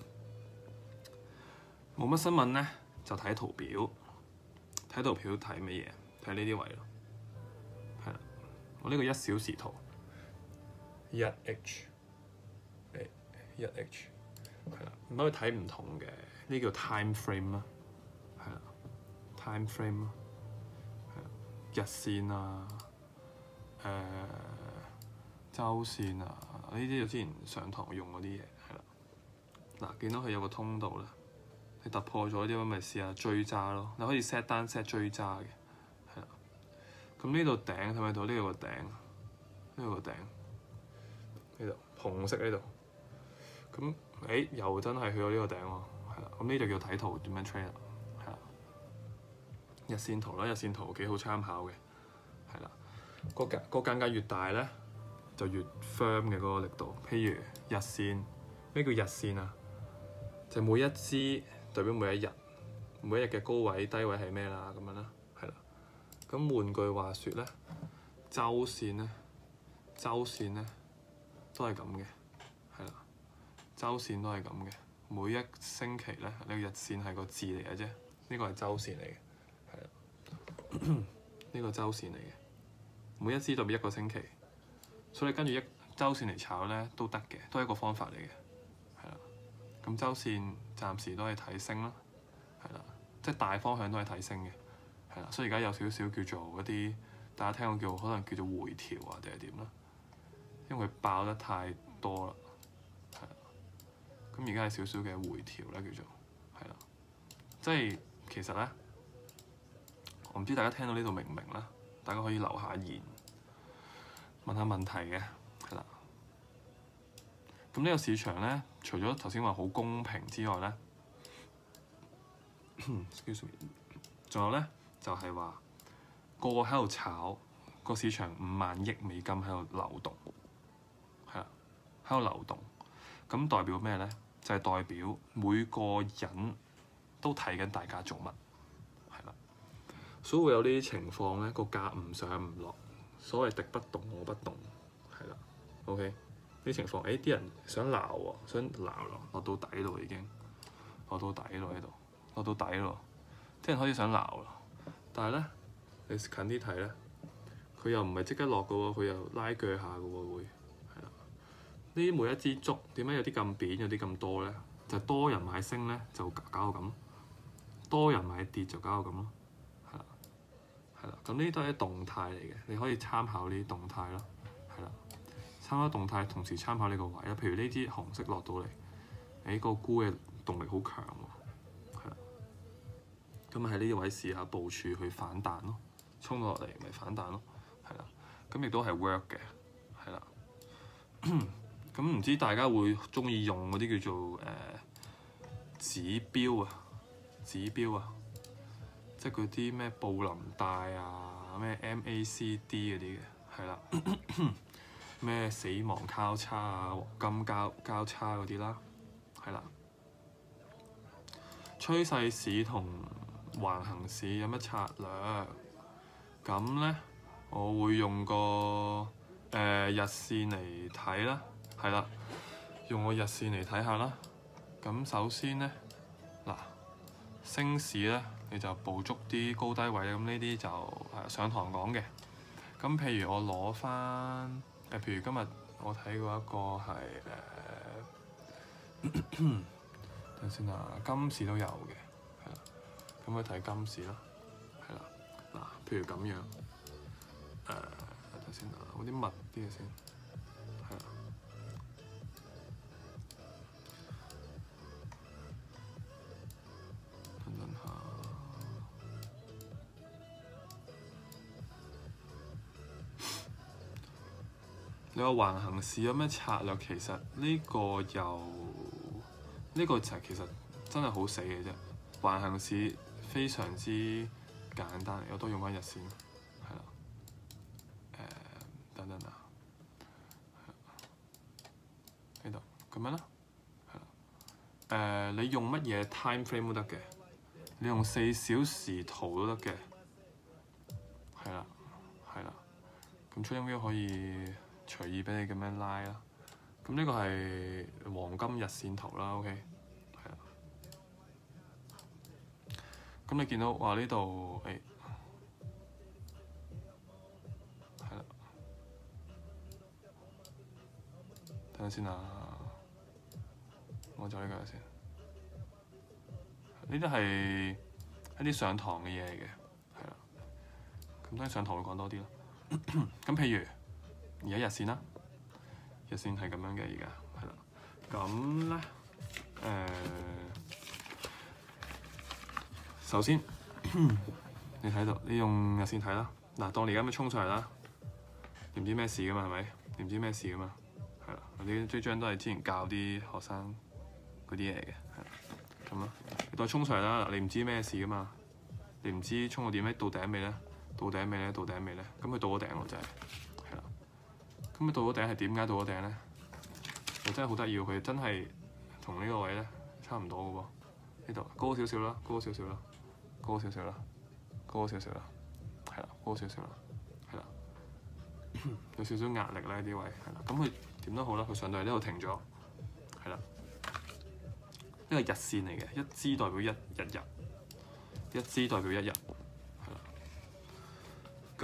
冇乜新聞咧，就睇圖表，睇圖表睇乜嘢？睇呢啲位咯，係啦。我呢個一小時圖，一 H， 誒一 H， 係啦。咁可以睇唔同嘅，呢叫 time frame 啦，係啦 ，time frame 咯，係啦，日線啊，誒、呃、週線啊。呢啲就之前上堂用嗰啲嘢，係啦。嗱，見到佢有個通道啦，你突破咗啲咁，咪試下追揸咯。你可以 set 單 set 追揸嘅，係啦。咁呢度頂睇唔睇到？呢度個頂，呢度個頂，呢度紅色呢度。咁誒又真係去到呢個頂喎，係啦。咁呢度叫睇圖點樣 trade 啦，係啦。日線圖啦，日線圖幾好參考嘅，係啦。個間個間隔越大咧，就越 firm 嘅嗰個力度。譬如日線，咩叫日線啊？就每一支代表每一日，每一日嘅高位低位係咩啦？咁樣啦，係啦。咁換句話説咧，週線咧，週線咧都係咁嘅，係啦。週線都係咁嘅，每一星期咧，呢個日線係個字嚟嘅啫，呢個係週線嚟嘅，係啦。 呢個周線嚟嘅，每一支代表一個星期，所以跟住一周線嚟炒咧都得嘅，都係一個方法嚟嘅，係啦。咁周線暫時都係睇升啦，係啦，即係大方向都係睇升嘅，係啦。所以而家有少少叫做一啲大家聽過叫可能叫做回調啊定係點啦，因為佢爆得太多啦，係啦。咁而家係少少嘅回調啦，叫做係啦，即係其實咧。我唔知大家聽到呢度明唔明啦？大家可以留下言，問下問題嘅，係啦。咁呢個市場咧，除咗頭先話好公平之外咧，excuse me，仲有咧就係話個個喺度炒，個市場五萬億美金喺度流動，係啦，喺度流動。咁代表咩咧？就係代表每個人都睇緊大家做乜。所以會有呢啲情況咧，個價唔上唔落，所謂敵不動我不動，係啦 ，OK 呢啲情況，誒啲人想鬧喎，想鬧咯，落到底咯已經，落到底咯喺度，落到底咯，啲人開始想鬧咯，但係咧你近啲睇咧，佢又唔係即刻落嘅喎，佢又拉鋸下嘅喎會，係啦，呢啲每一支竹點解有啲咁扁，有啲咁多咧？就係、多人買升咧就搞到咁，多人買跌就搞到咁咯。咁呢啲都係啲動態嚟嘅，你可以參考呢啲動態咯，係啦，參考動態同時參考呢個位啦。譬如呢支紅色落到嚟，誒個沽嘅動力好強喎，係啦，咁喺呢啲位試下部署去反彈咯，衝落嚟咪反彈咯，係啦，咁亦都係 work 嘅，係啦。咁唔知大家會鍾意用嗰啲叫做誒、呃、指標啊，指標啊。即係嗰啲咩布林帶啊，咩 M A C D 嗰啲嘅，係啦，咩死亡交叉啊、黃金交交叉嗰啲啦，係啦。趨勢市同橫行市有乜策略？咁咧，我會用個誒、呃、日線嚟睇啦，係啦，用個日線嚟睇下啦。咁首先咧，嗱，升市咧。你就捕捉啲高低位，咁呢啲就係上堂講嘅。咁譬如我攞翻誒，譬如今日我睇過一個係誒，等先啊，金市都有嘅，係啦。咁去睇金市啦，係啦。嗱，譬如咁樣誒，等先啊，嗰啲密啲嘅先，係啦。你話橫行市有咩策略？其實呢個又呢、呢個就其實真係好死嘅啫。橫行市非常之簡單，我都用翻日線，係啦。誒、呃，等等啊，呢度咁樣啦，係啦。誒、呃，你用乜嘢 time frame 都得嘅，你用四小時圖都得嘅，係啦，係啦。咁 TradingView 可以隨意俾你咁樣拉啦，咁呢個係黃金日線圖啦 ，OK， 係啦。咁你見到話呢度誒係啦，等陣先啊，我走呢個先。呢啲係一啲上堂嘅嘢嚟嘅，係啦。咁當然上堂會講多啲咯。咁譬如而家日線啦，日線係咁樣嘅，而家係啦。咁咧誒，首先你睇到，你用日線睇啦。嗱，當你而家咁樣衝上嚟啦，你唔知咩事噶嘛，係咪？你唔知咩事噶嘛，係啦。我啲追張都係之前教啲學生嗰啲嘢嘅，係啦。咁咯，你當衝上嚟啦，你唔知咩事噶嘛，你唔知衝到點咧，到頂未咧？到頂未咧？到頂未咧？咁佢到咗頂喎，就係。咁佢到咗頂係點解到咗頂咧？就真係好得意喎！佢真係同呢個位咧差唔多嘅喎。呢度高少少啦，高少少啦，高少少啦，高少少啦，係啦，高少少啦，係啦，有少少壓力咧啲位係啦。咁佢點都好啦，佢上到嚟呢度停咗，係啦。呢個日線嚟嘅，一支代表一日日，一支代表一日，係啦。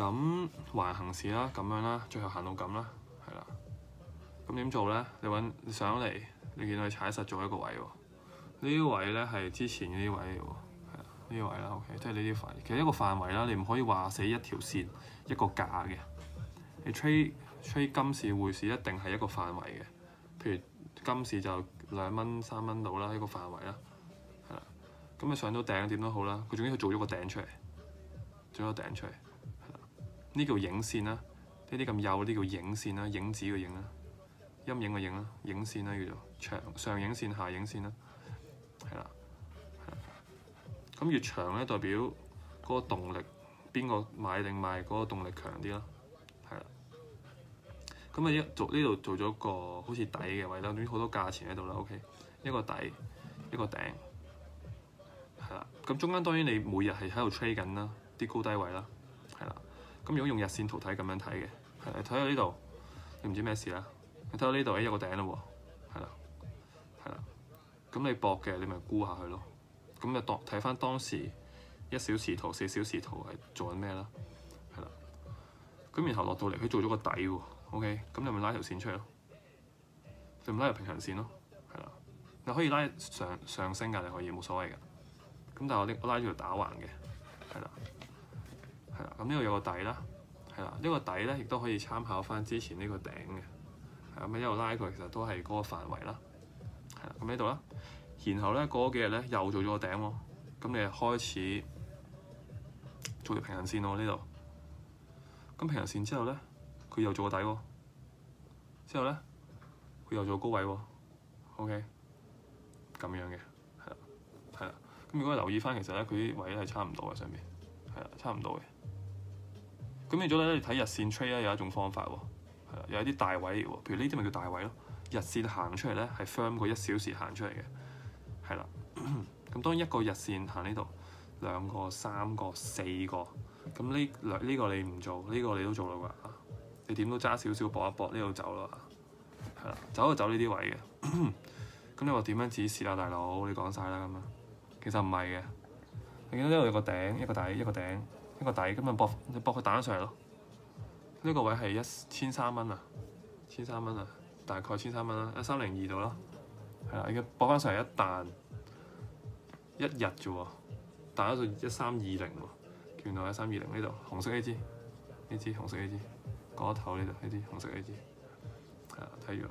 咁橫行市啦，咁樣啦，最後行到咁啦，係啦。咁點做咧？你揾你上嚟，你見到佢踩實咗一個位喎。呢啲位咧係之前嗰啲位嚟喎，係啊，呢啲位啦 ，OK，即係呢啲範，其實一個範圍啦，你唔可以話死一條線一個價嘅。你 trade trade 金市匯市一定係一個範圍嘅，譬如金市就兩蚊三蚊到啦，一個範圍啦，係啦。咁你上到頂點都好啦，佢總之佢做咗個頂出嚟，做咗個頂出嚟，係啦。呢叫影線啦，呢啲咁幼呢叫影線啦，影子嘅影啦，陰影嘅影啦，影線啦叫做長上影線下影線啦，係啦。咁越長咧代表嗰個動力邊個買定賣嗰個動力強啲啦，係啦。咁啊一做呢度做咗個好似底嘅位啦，總之好多價錢喺度啦 ，OK， 一個底一個頂，係啦。咁中間當然你每日係喺度 trade 緊啦，啲高低位啦，係啦。咁如果用日線圖睇咁樣睇嘅，係你睇到呢度，你唔知咩事啦。你睇到呢度誒有個頂啦喎，係啦，係啦。咁你搏嘅你咪沽下去咯。咁就當睇翻當時一小時圖、四小時圖係做緊咩啦，係啦。咁然後落到嚟佢做咗個底喎 ，OK， 咁你咪拉條線出嚟咯，你咪拉條平衡線咯，係啦。你可以拉上上升㗎，你可以冇所謂㗎。咁但係我呢我拉咗條打橫嘅，係啦，係啦。咁呢度有個底啦，係啦。呢個底咧亦都可以參考翻之前呢個頂嘅，係咁一路拉佢其實都係嗰個範圍啦，係啦。咁呢度啦。然後咧過咗幾日咧又做咗個頂喎，咁你開始做條平衡線喎呢度。咁平衡線之後咧，佢又做個底喎。之後咧，佢又做高位喎。OK，咁樣嘅，係啦，係啦。咁如果你留意翻，其實咧佢啲位係差唔多嘅上面，係啦，差唔多嘅。咁變咗咧，你睇日線 trade 咧有一種方法喎，係啦，有一啲大位嚟喎，譬如呢啲咪叫大位咯。日線行出嚟咧係 firm 過一小時行出嚟嘅。係啦，咁當一個日線行呢度，兩個、三個、四個，咁呢兩呢個你唔做，呢、呢個你都做到㗎。你點都揸少少搏一搏，呢度走啦，係啦，走就走呢啲位嘅。咁你話點樣指示啊，大佬？你講晒啦咁啊，其實唔係嘅。你見到呢度有個頂，一個底，一個頂，一個底，咁咪搏你搏佢彈上嚟咯。呢、呢個位係一千三蚊啊，千三蚊啊，大概千三蚊啦，一三零二度啦。係啦，而家搏翻上嚟一彈一日啫喎，彈咗到一三二零喎，見到一三二零呢度紅色呢支，呢支紅色呢支，嗰頭呢度呢支紅色呢支，係啦，睇住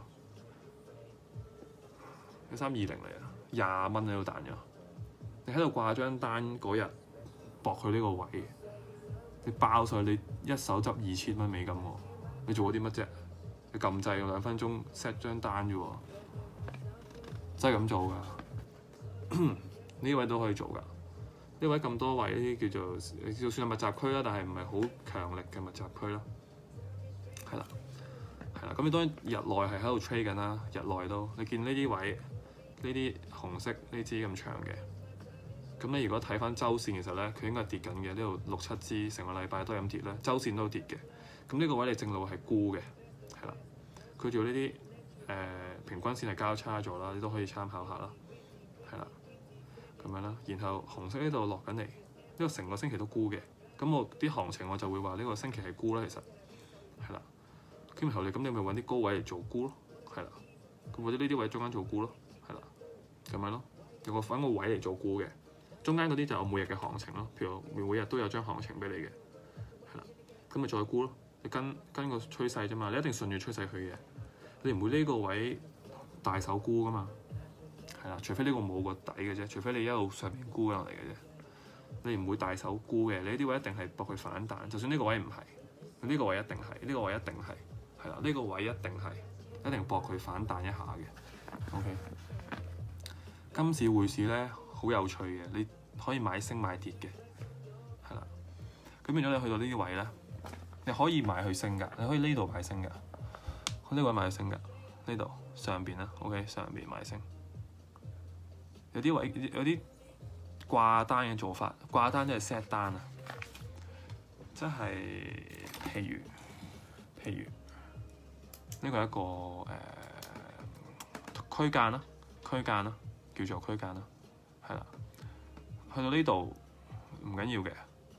一三二零嚟啊，廿蚊喺度彈咗。你喺度掛張單嗰日搏佢呢個位，你爆上去你一手執二千蚊美金喎，你做咗啲乜啫？你撳掣兩分鐘 set 張單啫喎。真係咁做㗎，呢位都可以做㗎。呢位咁多位，呢啲叫做就算係密集區啦，但係唔係好強力嘅密集區咯。係啦，係啦。咁你當然日內係喺度 trade 緊啦，日內都你見呢啲位，呢啲紅色呢支咁長嘅。咁你如果睇翻周線，其實咧佢應該係跌緊嘅。呢度六七支成個禮拜都係咁跌咧，周線都跌嘅。咁呢個位你正路係沽嘅，係啦。佢做呢啲。誒、呃、平均線係交叉咗啦，你都可以參考下啦，係啦，咁樣啦。然後紅色呢度落緊嚟，呢個成個星期都沽嘅，咁我啲行情我就會話呢個星期係沽啦，其實係啦。咁然後你咁你咪揾啲高位嚟做沽咯，係啦。咁或者呢啲位中間做沽咯，係啦，咁樣咯。有個揾個位嚟做沽嘅，中間嗰啲就有每日嘅行情咯。譬如每日都有張行情俾你嘅，係啦。咁咪再沽咯，你跟跟個趨勢啫嘛，你一定順住趨勢去嘅。你唔會呢個位大手沽噶嘛，係啦，除非呢個冇個底嘅啫，除非你一路上面沽落嚟嘅啫，你唔會大手沽嘅。你呢啲位一定係搏佢反彈，就算呢個位唔係，呢個位一定係，呢個位一定係，係啦，呢個位一定係，一定搏佢反彈一下嘅。OK，金市匯市咧好有趣嘅，你可以買升買跌嘅，係啦。咁變咗你去到呢啲位咧，你可以買去升㗎，你可以呢度買升㗎。呢位買升㗎，呢度上邊啦 ，OK， 上邊買升。有啲位有啲掛單嘅做法，掛單即係 set 單啊，即係譬如譬如呢個係一個誒、呃、區間啦，區間啦，叫做區間啦，係啦。去到呢度唔緊要嘅，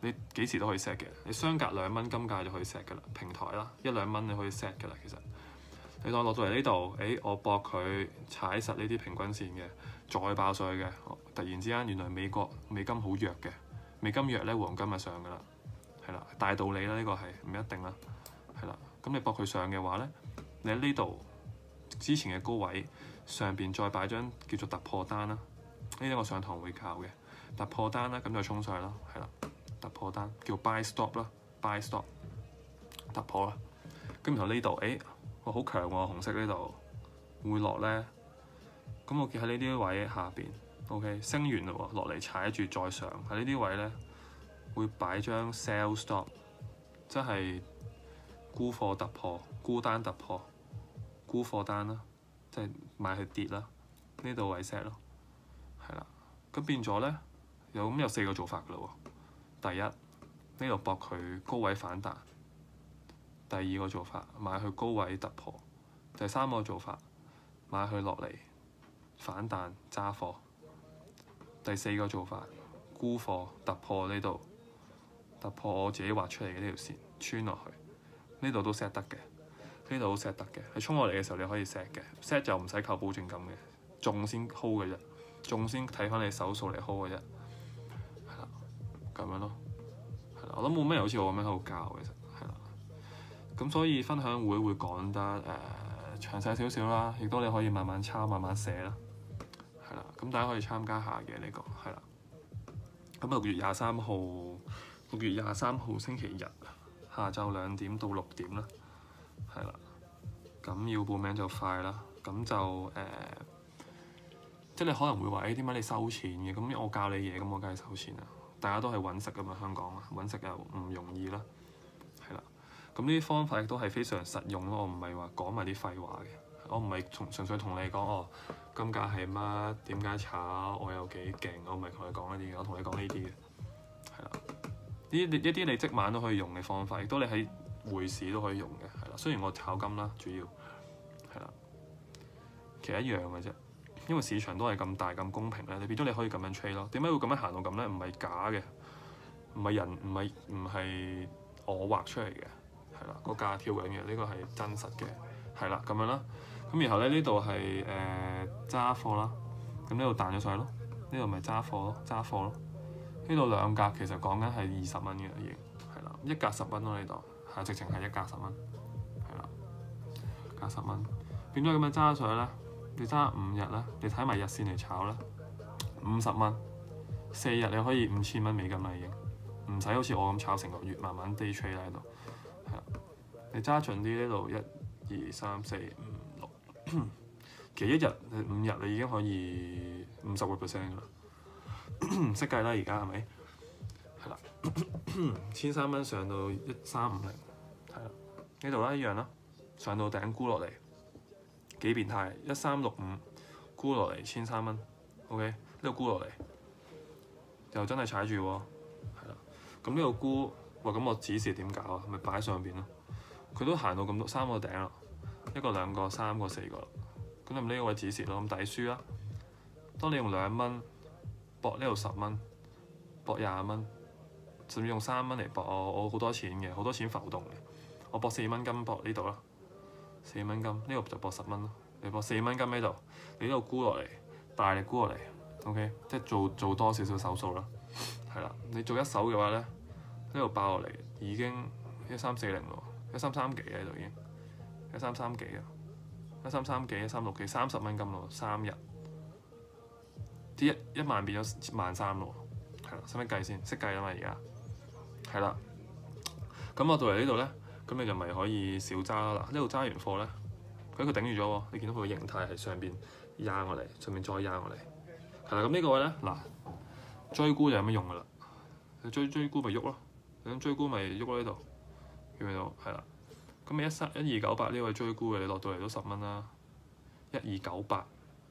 你幾時都可以 set 嘅。你相隔兩蚊金價就可以 set 㗎啦，平台啦，一兩蚊你可以 set 㗎啦。其實你當落到嚟呢度，誒、欸、我搏佢踩實呢啲平均線嘅，再爆上去嘅，突然之間原來美國美金好弱嘅，美金弱咧黃金咪上㗎啦，係啦，大道理啦，呢個係唔一定啦，係啦。咁你搏佢上嘅話咧，你喺呢度之前嘅高位上邊再擺張叫做突破單啦，呢啲我上堂會教嘅突破單啦，咁就衝上去啦，係啦，突破單叫 buy stop 啦 ，buy stop 突破啦，咁然後呢度誒。哇！好強喎，紅色呢度會落咧，咁我見喺呢啲位下邊 ，OK 升完嘞喎，落嚟踩住再上喺呢啲位咧，會擺張 sell stop，即係沽貨突破、沽單突破、沽貨單啦，即係買佢跌啦，呢度位 set 咯，係啦，咁變咗咧有咁有四個做法噶啦喎，第一呢度搏佢高位反彈。第二個做法買去高位突破，第三個做法買去落嚟反彈揸貨，第四個做法沽貨突破呢度，突破我自己畫出嚟嘅呢條線穿落去，呢度都 set 得嘅，呢度都 set 得嘅。你衝落嚟嘅時候你可以 set 嘅 set 就唔使靠保證金嘅，中先 hold 嘅啫，中先睇翻你手數嚟 hold 嘅啫，係啦，咁樣咯，係啦，我都冇咩好似我咁樣喺度教其實。咁所以分享會會講得誒、呃、詳細少少啦，亦都你可以慢慢抄、慢慢寫啦，係啦。咁大家可以參加下嘅呢、這個係啦。咁六月廿三號，六月廿三號星期日下晝兩點到六點啦，係啦。咁要報名就快啦。咁就誒、呃，即係你可能會話誒點解你收錢嘅？咁我教你嘢，咁我梗係收錢啦。大家都係揾食㗎嘛，香港啊，揾食又唔容易啦。咁呢啲方法亦都係非常實用咯，我唔係話講埋啲廢話嘅，我唔係從純粹同你講哦，金價係乜，點解炒，我有幾勁，我唔係同你講呢啲嘅，我同你講呢啲嘅，係啦，呢一啲你即晚都可以用嘅方法，亦都你喺匯市都可以用嘅，係啦。雖然我炒金啦，主要係啦，其實一樣嘅啫，因為市場都係咁大咁公平咧，你變咗你可以咁樣 trade 咯。點解會咁樣行到咁咧？唔係假嘅，唔係人，唔係唔係我畫出嚟嘅。係啦，個價跳緊嘅，呢個係真實嘅，係啦咁樣啦。咁然後咧呢度係誒揸貨啦，咁呢度彈咗上去咯，呢度咪揸貨咯，揸貨咯。呢度兩格其實講緊係二十蚊嘅已經，係啦，一格十蚊咯呢度，係直情係一格十蚊，係啦，格十蚊。變咗咁樣揸上去咧，你揸五日咧，你睇埋日線嚟炒咧，五十蚊，四日你可以五千蚊美金啦已經，唔使好似我咁炒成個月，慢慢 day trade 喺度。你揸盡啲呢度一、二、三、四、五、六，其實一日五日你已經可以五十個 percent 㗎啦，唔識計啦而家係咪？係啦，千三蚊上到一三五零，係啦，呢度啦一樣啦，上到頂沽落嚟，幾變態，一三六五沽落嚟千三蚊 ，OK，呢度沽落嚟又真係踩住喎，係啦，咁呢度沽，哇咁我指示點搞啊？咪擺喺上邊咯。佢都行到咁多三個頂啦，一個兩個三個四個，咁你呢個位止蝕咯，咁抵輸啦。當你用兩蚊博呢度十蚊，博廿蚊，甚至用三蚊嚟博我，我好多錢嘅，好多錢浮動嘅。我博四蚊金博呢度啦，四蚊金呢度就博十蚊咯。你博四蚊金喺度，你呢度沽落嚟，大力沽落嚟 ，OK， 即係做做多少少手數啦，係啦。你做一手嘅話咧，呢度爆落嚟已經一三四零咯。一三三幾喺度已經，一三三幾啊，一三三幾，一三六幾，三十蚊金咯，三日，啲一一萬變咗萬三咯，係啦，使唔使計先？識計啊嘛而家，係啦，咁我到嚟呢度咧，咁你就咪可以少揸啦。呢度揸完貨咧，佢佢頂住咗喎，你見到佢個形態係上邊壓我嚟，上面再壓我嚟，係啦。咁呢個位咧，嗱追沽就有乜用噶啦？你追追沽咪喐咯，你咁追沽咪喐咯呢度。見唔見到？係啦，咁你一三一二九八呢位追沽嘅，你落到嚟都十蚊啦，一二九八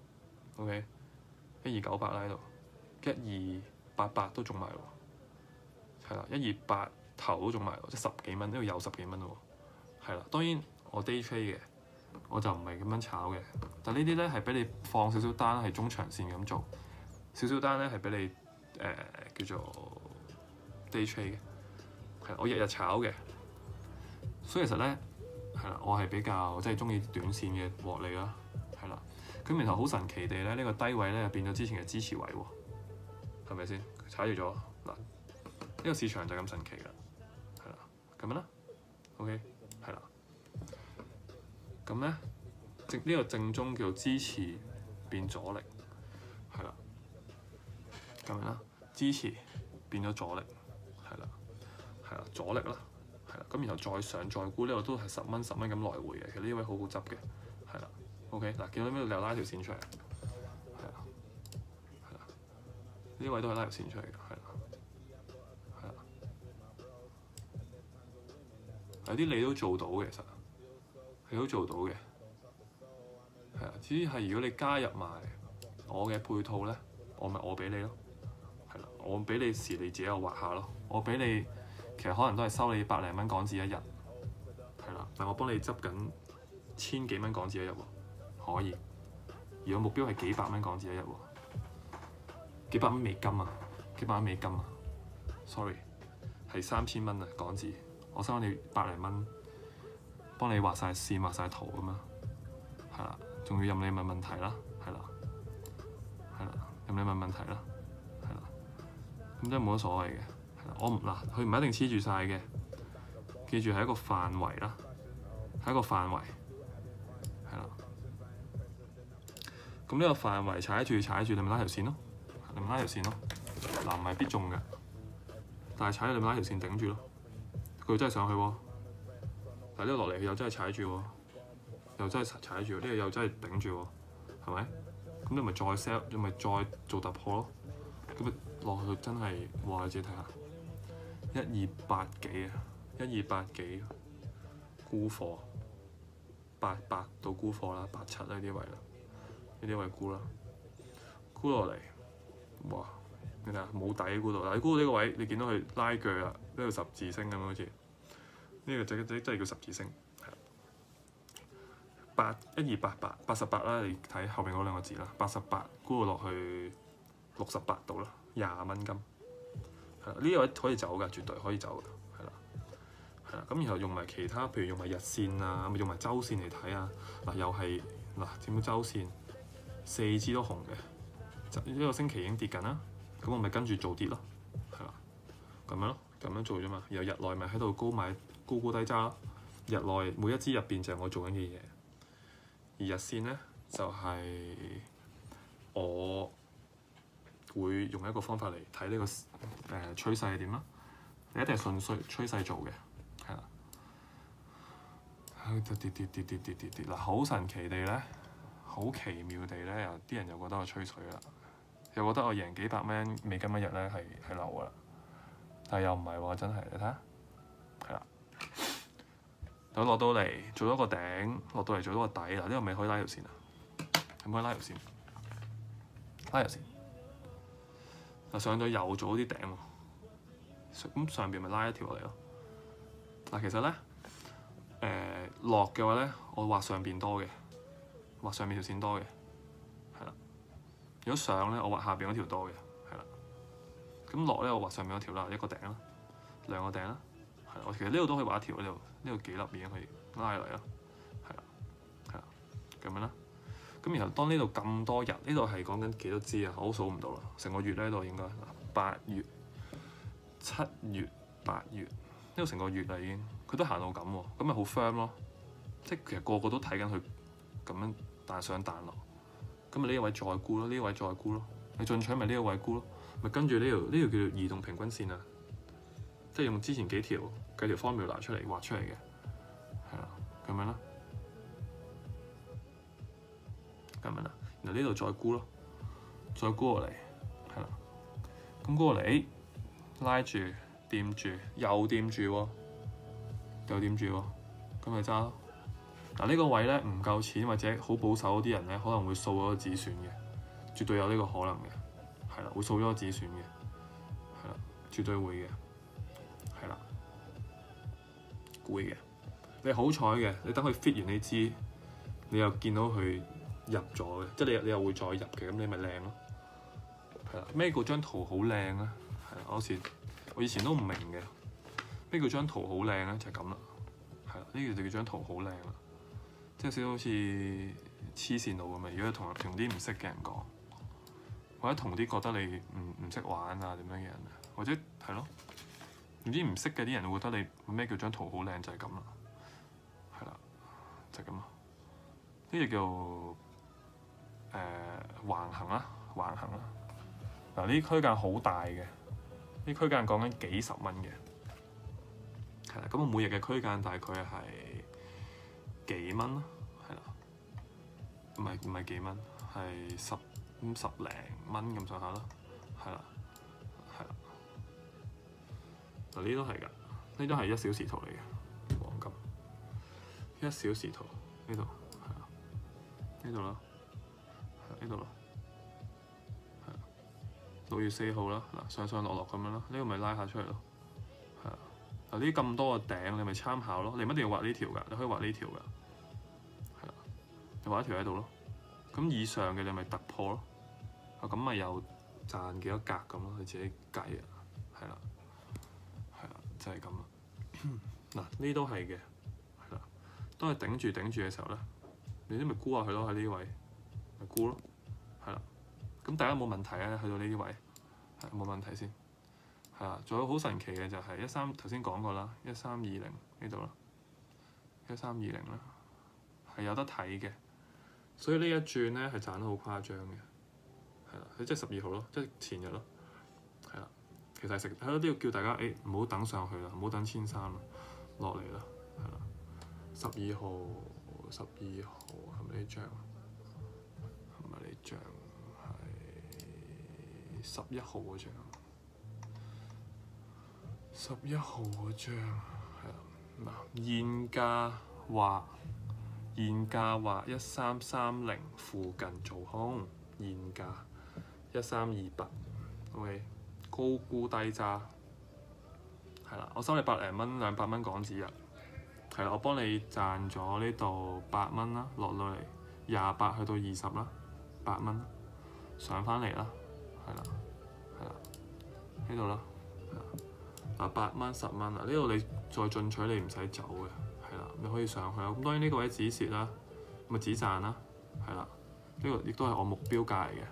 ，OK， 一二九八啦喺度，一二八八都中埋喎，係啦，一二八頭都中埋喎，即係十幾蚊，呢度有十幾蚊咯喎，係啦，當然我 day trade 嘅，我就唔係咁樣炒嘅，但呢啲咧係俾你放少少單係中長線咁做，少少單咧係俾你誒、呃、叫做 day trade 嘅，係我日日炒嘅，所以其實咧係啦，我係比較即係中意短線嘅獲利啦，係啦。咁然後好神奇地咧，呢、呢個低位咧變咗之前嘅支持位喎，係咪先？踩住咗嗱，呢、呢個市場就咁神奇㗎，係啦，咁樣啦 ，OK， 係啦。咁咧正呢個正宗叫做支持變阻力，係啦，咁樣啦，支持變咗阻力，係啦，係啦，阻力啦，係啦，咁然後再上再沽呢個都係十蚊十蚊咁來回嘅，其實呢位好好執嘅，係啦 ，OK， 嗱，見到呢度又拉條線出嚟，係啊，係啦，呢位都係拉條線出嚟嘅，係啦，係啦，有啲你都做到嘅，其實你都做到嘅。係啊，至於係如果你加入埋我嘅配套咧，我咪我俾你咯，係啦，我俾你時你自己又畫下咯，我俾你其實可能都係收你百零蚊港紙一日，係啦，但我幫你執緊千幾蚊港紙一日喎，可以，而我目標係幾百蚊港紙一日喎，幾百蚊美金啊，幾百蚊美金啊 ，sorry， 係三千蚊啊港紙，我收你百零蚊，幫你畫晒線畫晒圖咁啊，係啦。仲要任你問問題啦，係啦，係啦，任你問問題啦，係啦，咁真係冇乜所謂嘅，係啦，我唔嗱，佢唔一定黐住晒嘅，記住係一個範圍啦，係一個範圍，係啦，咁呢個範圍踩住踩住，你咪拉條線咯，你咪拉條線咯，嗱唔係必中嘅，但係踩你咪拉條線頂住咯，佢真係上去喎，但係呢個落嚟佢又真係踩住喎。又真係踩住，呢、這個又真係頂住喎，係咪？咁你咪再 sell，你咪再做突破咯。咁咪落去真係，哇！你自己睇下，一二八幾啊，一二八幾，沽貨，八八到沽貨啦，八七呢啲位啦，呢啲位沽啦，沽落嚟，哇！你睇下冇底沽到，嗱你沽到呢個位，你見到佢拉鋸啦，呢度十字星咁好似，呢、這個真真真係叫十字星。八一二八八八十八啦，你睇後邊嗰兩個字啦，八十八沽到落去六十八度啦，廿蚊金，係啦，呢個位可以走㗎，絕對可以走㗎，係啦，係啦，咁然後用埋其他，譬如用埋日線啊，咪用埋周線嚟睇啊，嗱又係嗱點樣周線，四支都紅嘅，呢個星期已經跌緊啦，咁我咪跟住做跌咯，係啦，咁樣咯，咁樣做啫嘛，然後日內咪喺度高買高高低揸咯，日內每一支入邊就係我做緊嘅嘢。而日線咧就係、是、我會用一個方法嚟睇呢個誒、呃、趨勢係點啦。你一定係順勢趨勢做嘅，係啦。跌跌跌跌跌跌跌跌嗱，好神奇地咧，好奇妙地咧，有啲人又覺得我吹水啦，又覺得我贏幾百蚊美金一日咧係係流噶啦，但係又唔係喎，真係你睇下，係啦。就落到嚟做咗個頂，落到嚟做咗個底嗱，呢個咪可以拉條線啊？可唔可以拉條線？拉條線嗱，上到又做咗啲頂喎，咁上邊咪拉一條落嚟咯。嗱，其實咧誒落嘅話咧，我畫上邊多嘅，畫上邊條線多嘅，係啦。如果上咧，我畫下邊嗰條多嘅，係啦。咁落咧，我畫上邊嗰條啦，一個頂啦，兩個頂啦。係，我其實呢度都可以畫一條，呢度呢度幾粒已經可以拉嚟啦，係啦，係啦，咁樣啦。咁然後當呢度咁多日，呢度係講緊幾多支啊？我都數唔到啦，成個月咧，呢度應該八月、七月、八月，呢度成個月啦已經，佢都行到咁喎，咁咪好 firm 咯。即係其實個個都睇緊佢咁樣彈上彈落，咁咪呢個位再沽咯，呢個位再沽咯，你進取咪呢個位沽咯，咪跟住呢條呢條叫做移動平均線啊。即係用之前幾條幾條 formula 出嚟畫出嚟嘅，係啦，咁樣啦，咁樣啦，然後呢度再沽咯，再沽落嚟，係啦，咁沽落嚟，拉住掂住，又掂住喎，又掂住喎，咁咪揸咯。嗱呢個位咧唔夠錢或者好保守嗰啲人咧，可能會掃咗個止損嘅，絕對有呢個可能嘅，係啦，會掃咗個止損嘅，係啦，絕對會嘅。係啦，會嘅。你好彩嘅，你等佢 fit 完呢支，你又見到佢入咗嘅，即係你你又會再入嘅，咁你咪靚咯。係啦，咩嗰張圖好靚啊？係啦，我有時我以前都唔明嘅，咩叫張圖好靚咧？就係咁啦，係啦，呢個就叫張圖好靚啦，即係少少好似黐線佬咁啊！如果同同啲唔識嘅人講，或者同啲覺得你唔唔識玩啊點樣嘅人啊，或者係咯，總之唔識嘅啲人會覺得你咩叫張圖好靚就係咁啦，係啦，就係咁咯。呢個叫誒、呃、橫行啦，橫行啦。嗱，呢啲區間好大嘅，呢區間講緊幾十蚊嘅，係啦。咁我每日嘅區間大概係幾蚊咯，係啦，唔係唔係幾蚊，係十咁十零蚊咁上下咯，係啦，係啦。嗱，呢都係㗎，呢都係一小時圖嚟嘅黃金，一小時圖呢度係啊，呢度啦，係呢度啦。六月四號啦，嗱上上落落咁樣咯，呢個咪拉下出嚟咯，係啊。嗱呢咁多個頂，你咪參考咯，你唔一定要畫呢條㗎，你可以畫呢條㗎，係啦，你畫一條喺度咯。咁以上嘅你咪突破咯，啊咁咪又賺幾多格咁咯，你自己計啊，係啦，係啦，就係咁啦。嗱呢都係嘅，係啦，當係頂住頂住嘅時候咧，你都咪沽下佢咯，喺呢位咪沽咯，係啦。咁大家冇問題啊，去到呢啲位係冇問題先，係啦。仲有好神奇嘅就係一三頭先講過啦，一三二零呢度啦，一三二零啦，係有得睇嘅。所以呢一轉咧係賺得好誇張嘅，係啦，佢即係十二號咯，即係前日咯，係啦。其實係食喺度都要叫大家誒唔好等上去啦，唔好等千三啦，落嚟啦，係啦。十二號，十二號係咪呢張？係咪呢張？十一號嗰張，十一號嗰張係啦。嗱，現價話現價話一三三零附近做空，現價一三二八，OK，高估低揸，係啦。我收你百零蚊，兩百蚊港紙啊，係啦。我幫你賺咗呢度八蚊啦，落落嚟廿八去到二十啦，八蚊上翻嚟啦。係啦，係啦，呢度啦，嗱八蚊十蚊啊，呢度你再進取你唔使走嘅，係啦，你可以上去啦。咁當然呢個位止蝕啦，咪止賺啦，係啦，呢個亦都係我目標價嚟嘅，誒、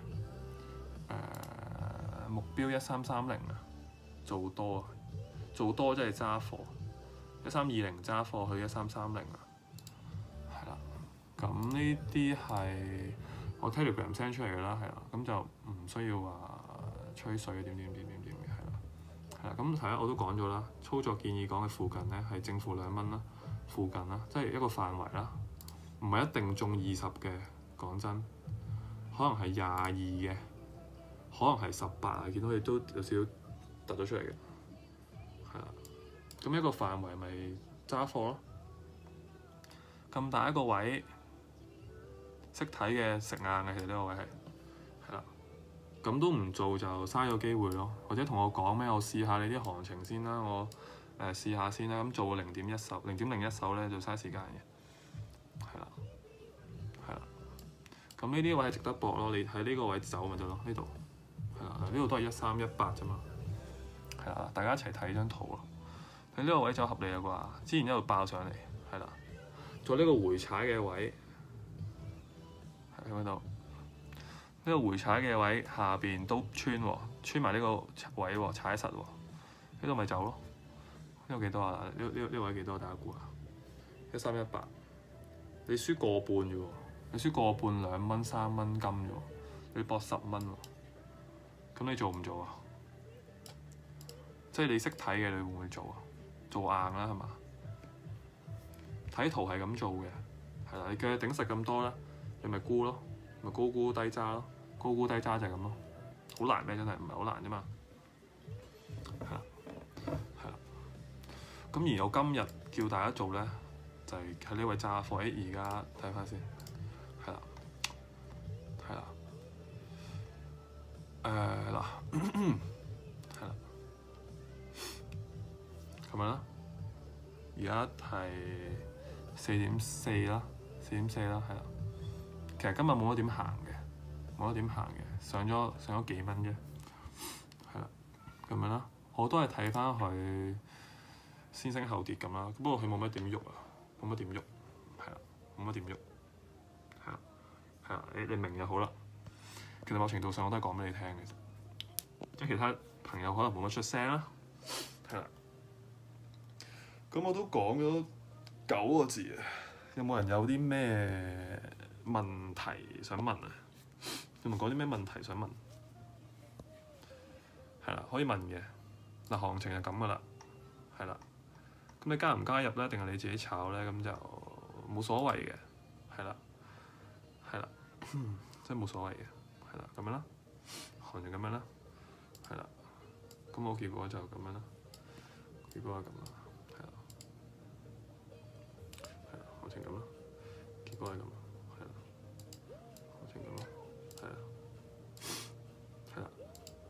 呃、目標一三三零啊，做多啊，做多即係揸貨，一三二零揸貨去一三三零啊，係啦，咁呢啲係我 Telegram send 出嚟嘅啦，係啦，咁就唔需要話吹水點點點點點嘅，係啦，係啦，咁睇下我都講咗啦，操作建議講嘅附近咧係正負兩蚊啦，附近啦，即係一個範圍啦，唔係一定中二十嘅，講真，可能係廿二嘅，可能係十八啊，見到你都有少少突咗出嚟嘅，係啦，咁一個範圍咪揸貨咯，咁大一個位。識睇嘅食硬嘅，其實呢個位係係啦，咁都唔做就嘥咗機會咯。或者同我講咩，我試下你啲行情先啦，我誒、呃、試下先啦。咁做零點一手，零點零一手咧就嘥時間嘅，係啦，係啦。咁呢啲位係值得搏咯，你喺呢個位走咪得咯，呢度係啦，呢度都係一三一八啫嘛，係啦，大家一齊睇張圖咯。喺呢個位走合理啊啩，之前一路爆上嚟，係啦，做呢個回踩嘅位。喺嗰度，呢、這個回踩嘅位下邊都穿喎，穿埋呢個位喎，踩實喎，呢度咪走咯。呢度幾多啊？呢呢呢位幾多？大家估下，一三一八，你輸個半啫喎，你輸個半兩蚊三蚊金啫喎，你博十蚊喎，咁你做唔做啊？即係你識睇嘅，你會唔會做啊？做硬啦，係嘛？睇圖係咁做嘅，係啦，你嘅頂實咁多啦。你咪沽咯，咪高沽低揸咯，高沽低揸就係咁咯，好難咩？真係唔係好難啫嘛，係啦，係啦。咁而我今日叫大家做咧，就係喺呢位揸貨。誒，而家睇翻先，係啦，係啦，誒嗱，係啦，咁樣啦，而家係四點四啦，四點四啦，係啦。其實今日冇乜點行嘅，冇乜點行嘅，上咗上咗幾蚊啫，係啦，咁樣啦。 我都係睇翻佢先升後跌咁啦。不過佢冇乜點喐啊，冇乜點喐，係啦，冇乜點喐，係啦，係啦，你你明就好啦。其實某程度上我都係講俾你聽嘅，即係其他朋友可能冇乜出聲啦，係啦。咁我都講咗九個字啊，有冇人有啲咩問題想問啊？有冇講啲咩問題想問？係啦，可以問嘅。嗱，行情係咁噶啦，係啦。咁你加唔加入咧？定係你自己炒咧？咁就冇所謂嘅，係啦，係啦，真係冇所謂嘅，係啦，咁樣啦，行情咁樣啦，係啦。咁我結果就咁樣啦，結果係咁啦，係啦，係啦，行情咁啦，結果係咁啦，係啦，行情咁啦，係啦，係啦，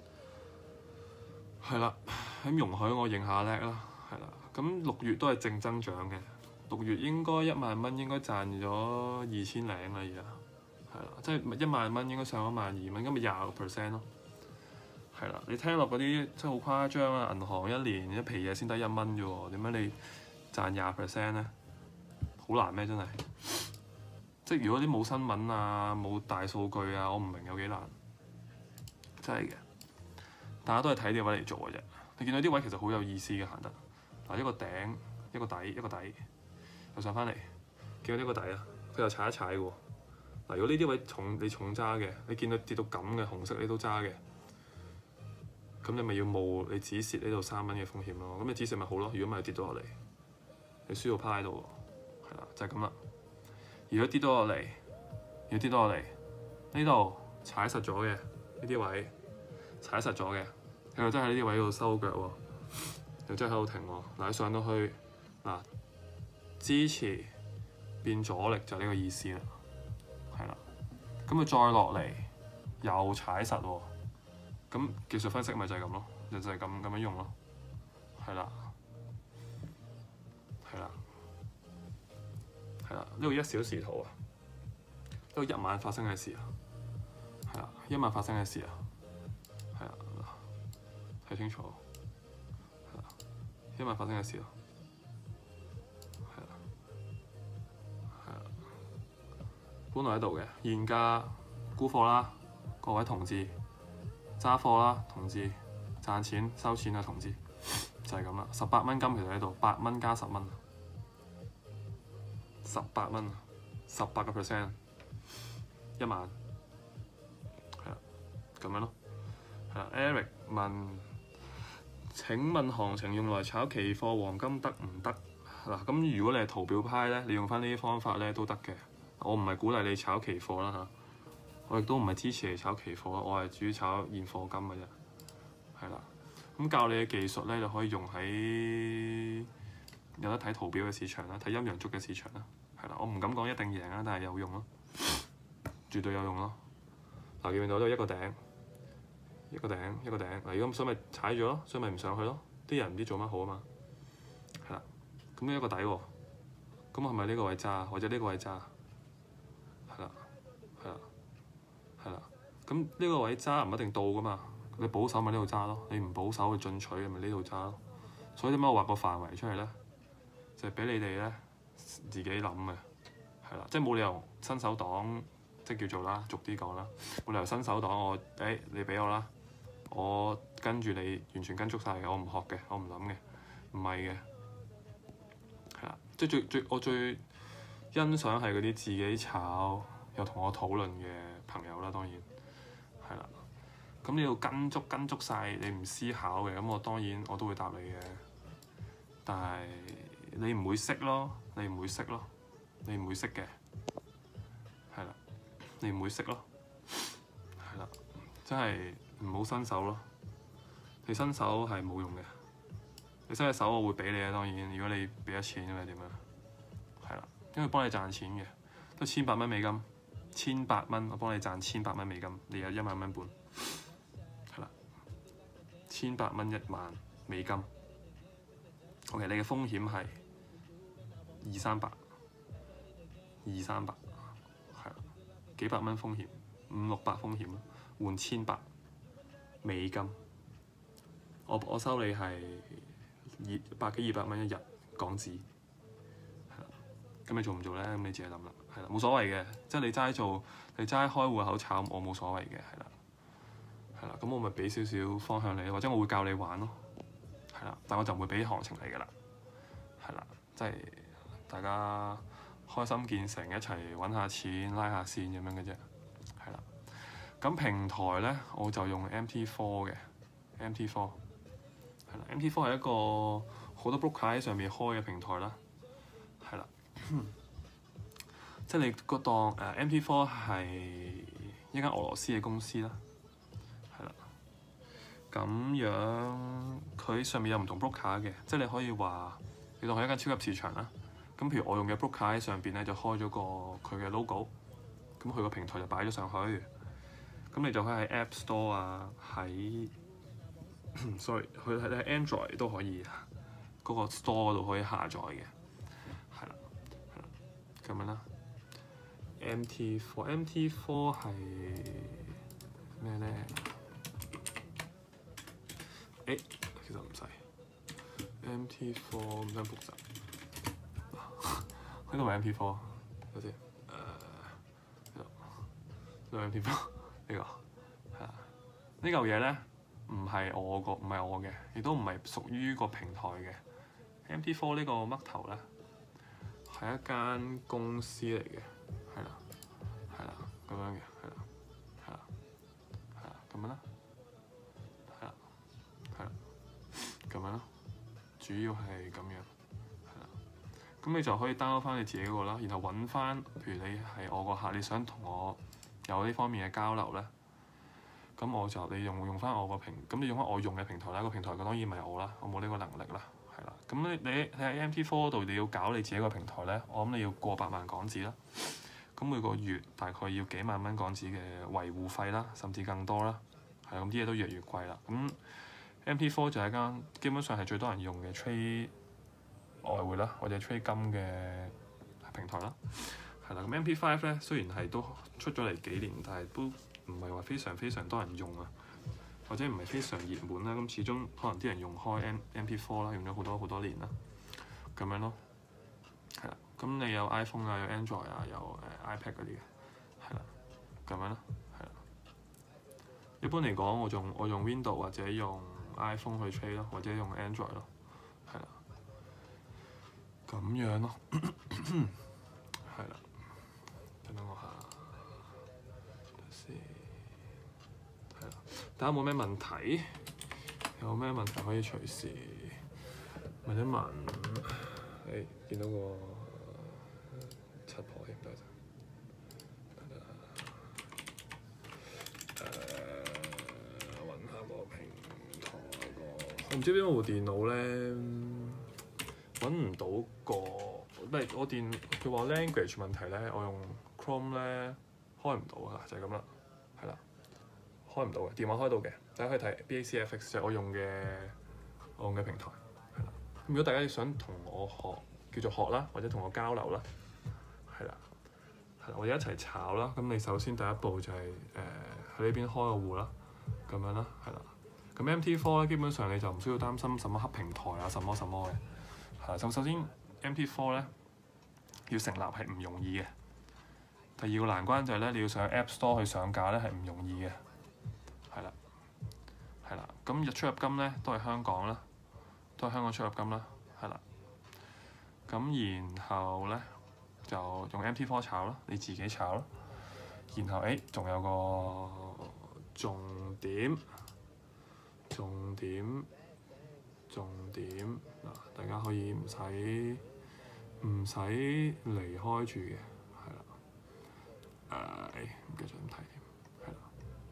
係啦。咁容許我認下叻啦，係啦。咁六月都係正增長嘅，六月應該一萬蚊應該賺咗二千零啦，而家係啦，即係一萬蚊應該上咗萬二蚊，咁咪廿個 percent 咯，係啦。你聽落嗰啲真係好誇張啊！銀行一年一皮嘢先得一蚊啫喎，點解你賺廿 percent 咧？好難咩？真係，即係如果啲冇新聞啊、冇大數據啊，我唔明有幾難，真係嘅。大家都係睇呢個位嚟做嘅啫。你見到啲位其實好有意思嘅，行得嗱，一個頂一個底一個底又上翻嚟，見到呢個底啊，佢又踩一踩嘅喎。嗱，如果呢啲位重你重揸嘅，你見到跌到咁嘅紅色你都揸嘅，咁你咪要冒你止蝕呢度三蚊嘅風險咯。咁你止蝕咪好咯？如果咪跌到落嚟，你輸到趴喺度喎，係啦，就係咁啦。如果跌到落嚟，如果跌到落嚟呢度踩實咗嘅呢啲位踩實咗嘅。佢又真係喺呢啲位度收腳喎，又真係喺度停喎。嗱，上到去嗱，支持變阻力就係呢個意思啦，係啦。咁佢再落嚟又踩實喎，咁技術分析咪就係咁咯，就就係咁咁樣用咯，係啦，係啦，係啦。呢個一小時圖啊，呢個一晚發生嘅事啊，係啦，一晚發生嘅事啊。睇清楚，係啦，一晚發生嘅事咯，係啦，係啦，本來喺度嘅現價沽貨啦，各位同志揸貨啦，同志賺錢收錢啊，同志就係咁啦。十八蚊金其實喺度，八蚊加十蚊，十八蚊，十八個 percent， 一晚，係啦，咁樣咯，係啦。Eric 問。請問行情用來炒期貨黃金得唔得？嗱，咁如果你係圖表派咧，你用翻呢啲方法咧都得嘅。我唔係鼓勵你炒期貨啦嚇，我亦都唔係支持你炒期貨，我係主要炒現貨金嘅啫。係啦，咁教你嘅技術咧就可以用喺有得睇圖表嘅市場啦，睇陰陽燭嘅市場啦。係啦，我唔敢講一定贏啦，但係有用咯，絕對有用咯。嗱，見唔見到都係一個頂。一個頂一個頂，嗱，如果所以咪踩咗咯，所以咪唔上去咯。啲人唔知做乜好啊嘛，係啦。咁呢一個底喎，咁係咪呢個位揸，或者呢個位揸？係啦，係啦，係啦。咁呢個位揸唔一定到噶嘛，你保守咪呢度揸咯，你唔保守去進取咪呢度揸咯。所以點解我畫個範圍出嚟咧？就係俾你哋咧自己諗嘅，係啦，即係冇理由新手黨即係叫做啦，俗啲講啦，冇理由新手黨我誒、欸、你俾我啦。我跟住你完全跟足晒，我唔學嘅，我唔諗嘅，唔係嘅，係啦，即係最最我最欣賞係嗰啲自己炒又同我討論嘅朋友啦，當然係啦。咁你要跟足跟足晒，你唔思考嘅，咁我當然我都會答你嘅，但係你唔會識咯，你唔會識咯，你唔會識嘅，係啦，你唔會識咯，係啦，真係。唔好新手咯，你新手係冇用嘅。你新手我會俾你啊，當然。如果你俾咗錢咁係點啊？係啦，因為幫你賺錢嘅，都千八蚊美金，千八蚊我幫你賺千八蚊美金，你有一萬蚊本，係啦，千八蚊一萬美金。OK，你嘅風險係二三百，二三百，係啦，幾百蚊風險，五六百風險，換千八美金我我收你係二百幾二百蚊一日港紙，係啦。咁你做唔做咧？咁你自己諗啦，係啦，冇所謂嘅，即係你齋做，你齋開戶口炒，我冇所謂嘅，係啦，係啦。咁我咪俾少少方向你，或者我會教你玩咯，係啦。但我就唔會俾行情你噶啦，係啦，即係大家開心見誠，一齊揾下錢，拉下線咁樣嘅啫，係啦。咁平台咧，我就用 M T 四 嘅 M T 四，係啦。M T 四係一個好多 broker 喺上面開嘅平台啦，係啦。即係你個當誒 M T 四係一間俄羅斯嘅公司啦，係啦。咁樣佢上面有唔同 broker 嘅，即係你可以話你當係一間超級市場啦。咁譬如我用嘅 broker 喺上邊咧就開咗個佢嘅 logo，咁佢個平台就擺咗上去。咁你就可以喺 App Store 啊，喺 sorry，佢喺 Android 都可以嗰個 store 度可以下載嘅，係啦，係啦，咁樣啦。M T 四 M T 四係咩咧？誒，其實唔使 M T 四唔使複雜。呢度係 M T 四，睇先。誒，呢度 M T 四。呢、這個係啊，呢嚿嘢咧唔係我個，唔係我嘅，亦都唔係屬於個平台嘅。M T 四呢個嘜頭咧係一間公司嚟嘅，係啦，係啦，咁樣嘅，係啦，係啦，係啦，咁樣啦，係啦，係啦，咁樣啦，主要係咁樣，係啦。咁你就可以 download 翻你自己個啦，然後揾翻，譬如你係我個客，你想同我有呢方面嘅交流咧，咁我就你用用翻我個平，咁你用翻我用嘅平台啦。個平台當然唔係我啦，我冇呢個能力啦，係啦。咁你你喺 M T 四度你要搞你自己個平台咧，我諗你要過百萬港紙啦。咁每個月大概要幾萬蚊港紙嘅維護費啦，甚至更多啦。係咁啲嘢都越嚟越貴啦。咁 M T 四就係一間基本上係最多人用嘅 trade 外匯啦，或者 trade 金嘅平台啦。係啦，咁 M P 五咧雖然係都出咗嚟幾年，但係都唔係話非常非常多人用啊，或者唔係非常熱門啦。咁始終可能啲人用開 M M P 四啦，用咗好多好多年啦，咁樣咯。係啦，咁你有 iPhone 啊，有 Android 啊，有誒、呃、iPad 嗰啲嘅，係啦，咁樣咯，係啦。一般嚟講，我用我用 Windows 或者用 iPhone 去 trade 咯，或者用 Android 咯，係啦，咁樣咯，係啦。等我下，睇先，係啦。大家冇咩問題？有咩問題可以隨時問一問。誒、哎，見到個七婆添，多謝。誒，揾下個平台個，我唔知邊個部電腦咧，揾唔到個，唔係我電，佢話 language 問題咧，我用 Chrome 咧開唔到啊，就係咁啦，係啦，開唔到嘅，電話開到嘅，大家可以睇 B A C F X 就係我用嘅我用嘅平台，係啦。如果大家想同我學叫做學啦，或者同我交流啦，係啦，係啦，我哋一齊炒啦。咁你首先第一步就係誒喺呢邊開個戶啦，咁樣啦，係啦。咁 M T 四咧基本上你就唔需要擔心什麼黑平台啊，什麼什麼嘅，係啦。咁首先 M T 四咧要成立係唔容易嘅。第二個難關就係咧，你要上 App Store 去上架咧係唔容易嘅，係啦，係啦。咁日出入金咧都係香港啦，都係香港出入金啦，係啦。咁然後咧就用 M T 四炒咯，你自己炒咯。然後誒仲有個重點，重點，重點嗱，大家可以唔使唔使離開住嘅。誒，唔記得咗點睇添，係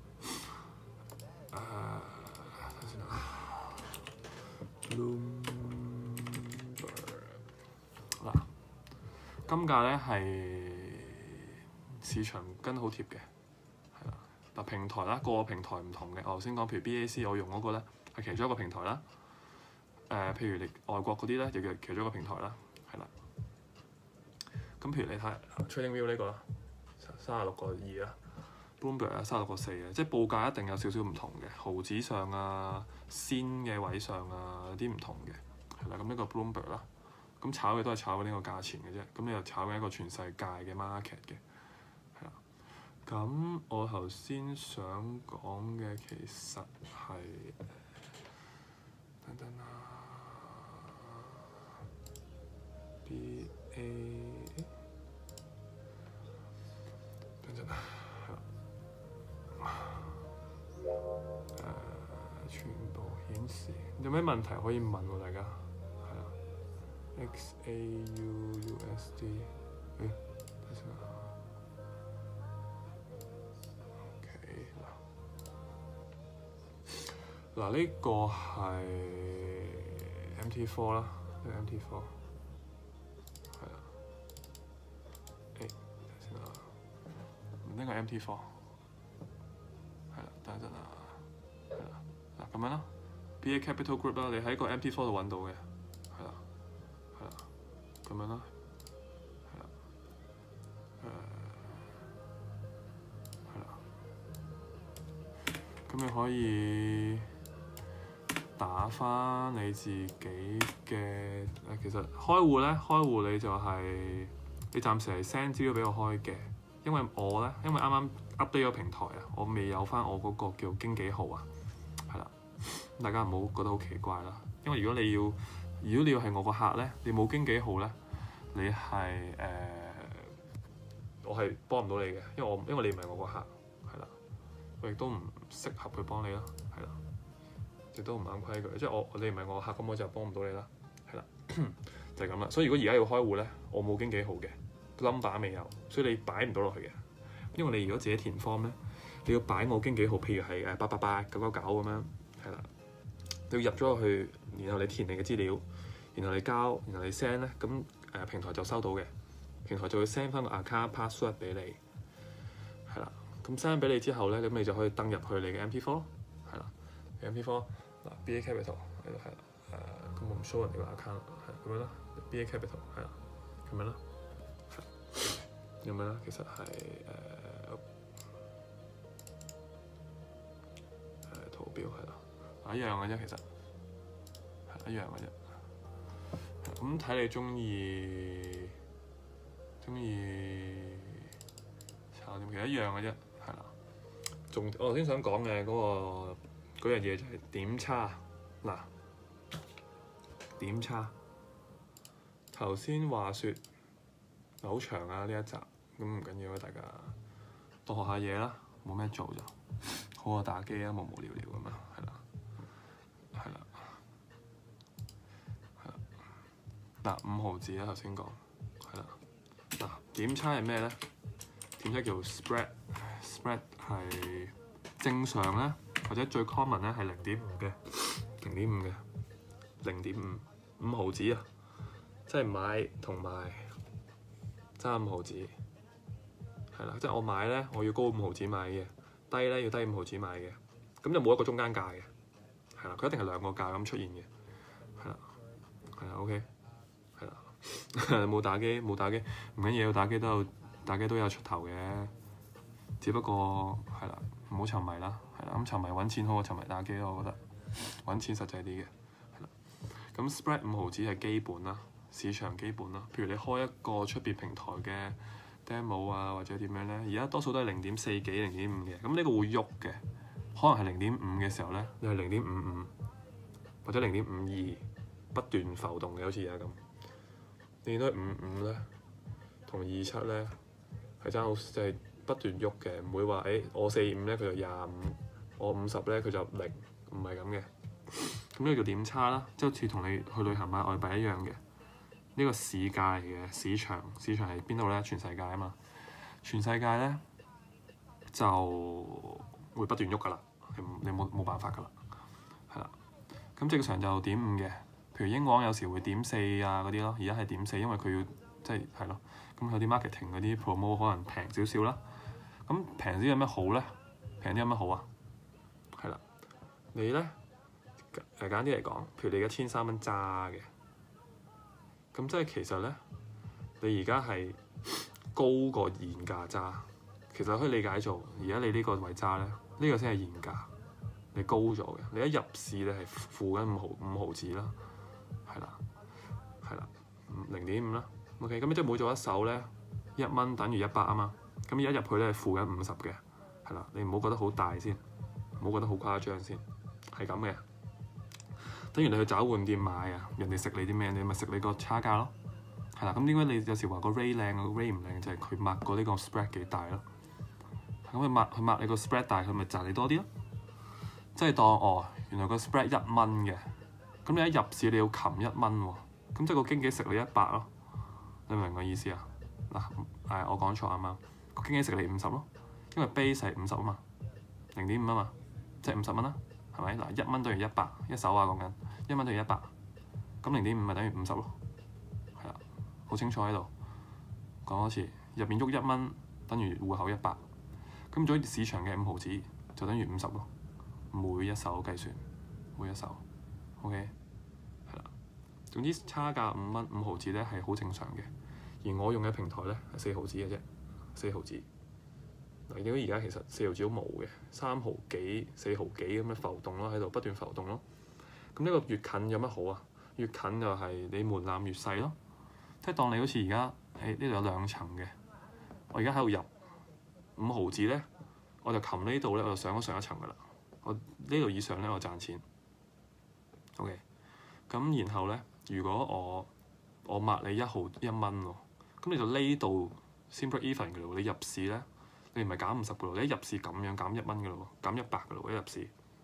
啦。誒，睇先啦。Bloomberg 嗱，金價咧係市場跟好貼嘅，係啦。嗱，平台啦，個個平台唔同嘅。我頭先講，譬如 B A C 我用嗰個咧係其中一個平台啦。誒、呃，譬如你外國嗰啲咧，亦係其中一個平台啦，係啦。咁譬如你睇 TradingView 呢個啦。三十六個二啦， Bloomberg 啊，三十六個四嘅，即係報價一定有少少唔同嘅，毫子上啊、仙嘅位上啊有啲唔同嘅，係啦。咁呢個 Bloomberg 啦，咁炒嘅都係炒緊呢個價錢嘅啫。咁你又炒緊一個全世界嘅 market 嘅，係啦。咁我頭先想講嘅其實係等等啦 ，B A 等陣啊。誒、呃，全部顯示有咩問題可以問喎？大家係啦 ，X A U U S D， 誒，睇先啦 ，OK 嗱，嗱呢個係 M T 四 啦，呢個 M T 四係啦，誒，睇先啦，呢個 M T 四。等陣啊，係啦，嗱咁樣啦 ，B A Capital Group 啦，你喺個 M T 四 度揾到嘅，係啦，係啦，咁樣啦，係啦，誒，係啦，咁你可以打返你自己嘅，誒其實開戶咧，開戶你就係、是、你暫時係 send 資料俾我開嘅，因為我咧，因為啱啱 update 咗平台啊，我未有翻我嗰個叫經紀號啊，係啦，大家唔好覺得好奇怪啦。因為如果你要，如果你要係我個客咧，你冇經紀號咧，你係誒、呃，我係幫唔到你嘅，因為我因為你唔係我個客，係啦，我亦都唔適合去幫你啦，係啦，亦都唔啱規矩，即係我你唔係我個客，咁我就幫唔到你啦，係啦，就係咁啦。所以如果而家要開戶咧，我冇經紀號嘅 number 未有，所以你擺唔到落去嘅。因為你如果自己填 form 咧，你要擺我經紀號，譬如係誒八八八九九九咁樣，係啦，你要入咗去，然後你填你嘅資料，然後你交，然後你 send 咧，咁誒平台就收到嘅，平台就會 send 翻個 account password 俾你，係啦，咁 send 俾你之後咧，咁你就可以登入去你嘅 M T 四，係啦 ，M T 四嗱 B A Capital 喺度係啦，誒咁我唔 show 人哋個 account 係咁樣啦 ，B A Capital 係啦，咁樣啦，咁樣啦，其實係誒。圖表係啦，一樣嘅啫，其實係一樣嘅啫。咁睇你中意中意炒點，其實一樣嘅啫，係啦。仲我頭先想講嘅嗰個嗰樣嘢就係點差嗱，點差頭先話説好長啊呢一集，咁唔緊要啊，大家多學下嘢啦，冇咩做就。好過打機啊，無無聊聊咁啊，係啦，係啦，係啦。嗱，五毫子啊，頭先講，係啦。嗱，點差係咩咧？點差叫 spread，spread 係正常咧，或者最 common 咧係零點五嘅，零點五嘅，零點五五毫子啊，即係買同埋爭五毫子，係啦，即係我買咧，我要高五毫子買嘅。低咧要低五毫子買嘅，咁就冇一個中間價嘅，係啦，佢一定係兩個價咁出現嘅，係啦，係啦 ，OK，係啦，冇打機冇打機唔緊要，打機都有打機都有出頭嘅，只不過係啦，唔好沉迷啦，係啦，咁沉迷揾錢好過沉迷打機咯，我覺得揾錢實際啲嘅，係啦，咁 spread 五毫子係基本啦，市場基本啦，譬如你開一個出邊平台嘅demo 啊或者點樣咧？而家多數都係零點四幾、零點五嘅，咁呢個會喐嘅，可能係零點五嘅時候咧，你係零點五五或者零點五二不斷浮動嘅，好似而家咁。你見到五五咧同二七咧係爭好，即係不斷喐嘅，唔會話誒、欸、我四五咧佢就廿五，我五十咧佢就零，唔係咁嘅。咁呢個叫點差啦，即係好似同你去旅行買外幣一樣嘅。呢個市價嚟嘅，市場市場係邊度咧？全世界啊嘛，全世界咧就會不斷喐噶啦，你冇冇辦法噶啦，係啦。咁正常就點五嘅，譬如英鎊有時會點四啊嗰啲咯，而家係點四，因為佢要即係係咯。咁有啲 marketing 嗰啲 promo 可能平少少啦。咁平啲有咩好咧？平啲有咩好啊？係啦，你咧誒簡單啲嚟講，譬如你而家千三蚊揸嘅。咁即係其實咧，你而家係高過現價揸， 其實可以理解做而家你呢個位揸咧，呢、呢個先係現價，你高咗嘅。你一入市咧係負緊五毫五毫子啦，係啦，係啦，零點五啦。OK，咁即係每做一手咧一蚊等於一百啊嘛。咁而家入去咧係負緊五十嘅，係啦，你唔好覺得好大先，唔好覺得好誇張先，係咁嘅。等於你去找換店買啊，人哋食你啲咩，你咪食你個差價咯，係啦。咁點解你有時話個 rate 靚，個 rate 唔靚就係佢抹過呢個 spread 幾大咯。咁佢抹佢抹你個 spread 大，佢咪賺你多啲咯。即係當哦，原來個 spread 一蚊嘅，咁你一入市你要擒一蚊喎，咁即係個經紀食你一百咯。你明唔明個意思啊？嗱，誒我講錯啊嘛，個經紀食你五十咯，因為 base 係五十啊嘛，零點五啊嘛，即係五十蚊啦，係咪？嗱，一蚊等於一百一手啊，講緊一蚊等於一百，咁零點五咪等於五十咯，係啦，好清楚喺度。講多次，入邊喐一蚊等於戶口一百，咁咗市場嘅五毫子就等於五十咯，每一手計算，每一手 ，OK， 係啦。總之差價五蚊五毫子咧係好正常嘅。而我用嘅平台咧係四毫子嘅啫，四毫子。嗱，見到而家其實四毫子都冇嘅，三毫幾、四毫幾咁樣浮動咯，喺度不斷浮動咯。咁呢個越近有乜好啊？越近就係你門檻越細咯。即係當你好似而家喺呢度有兩層嘅，我而家喺度入五毫子咧，我就擒呢度咧，我就上咗上一層噶啦。我呢度以上咧，我賺錢。OK，咁然後咧，如果我我抹你一毫一蚊喎。咁你就呢度先 break even 嘅咯喎，你入市咧，你唔係減五十嘅咯，你一入市咁樣減一蚊嘅咯喎，減一百嘅咯喎，一入市。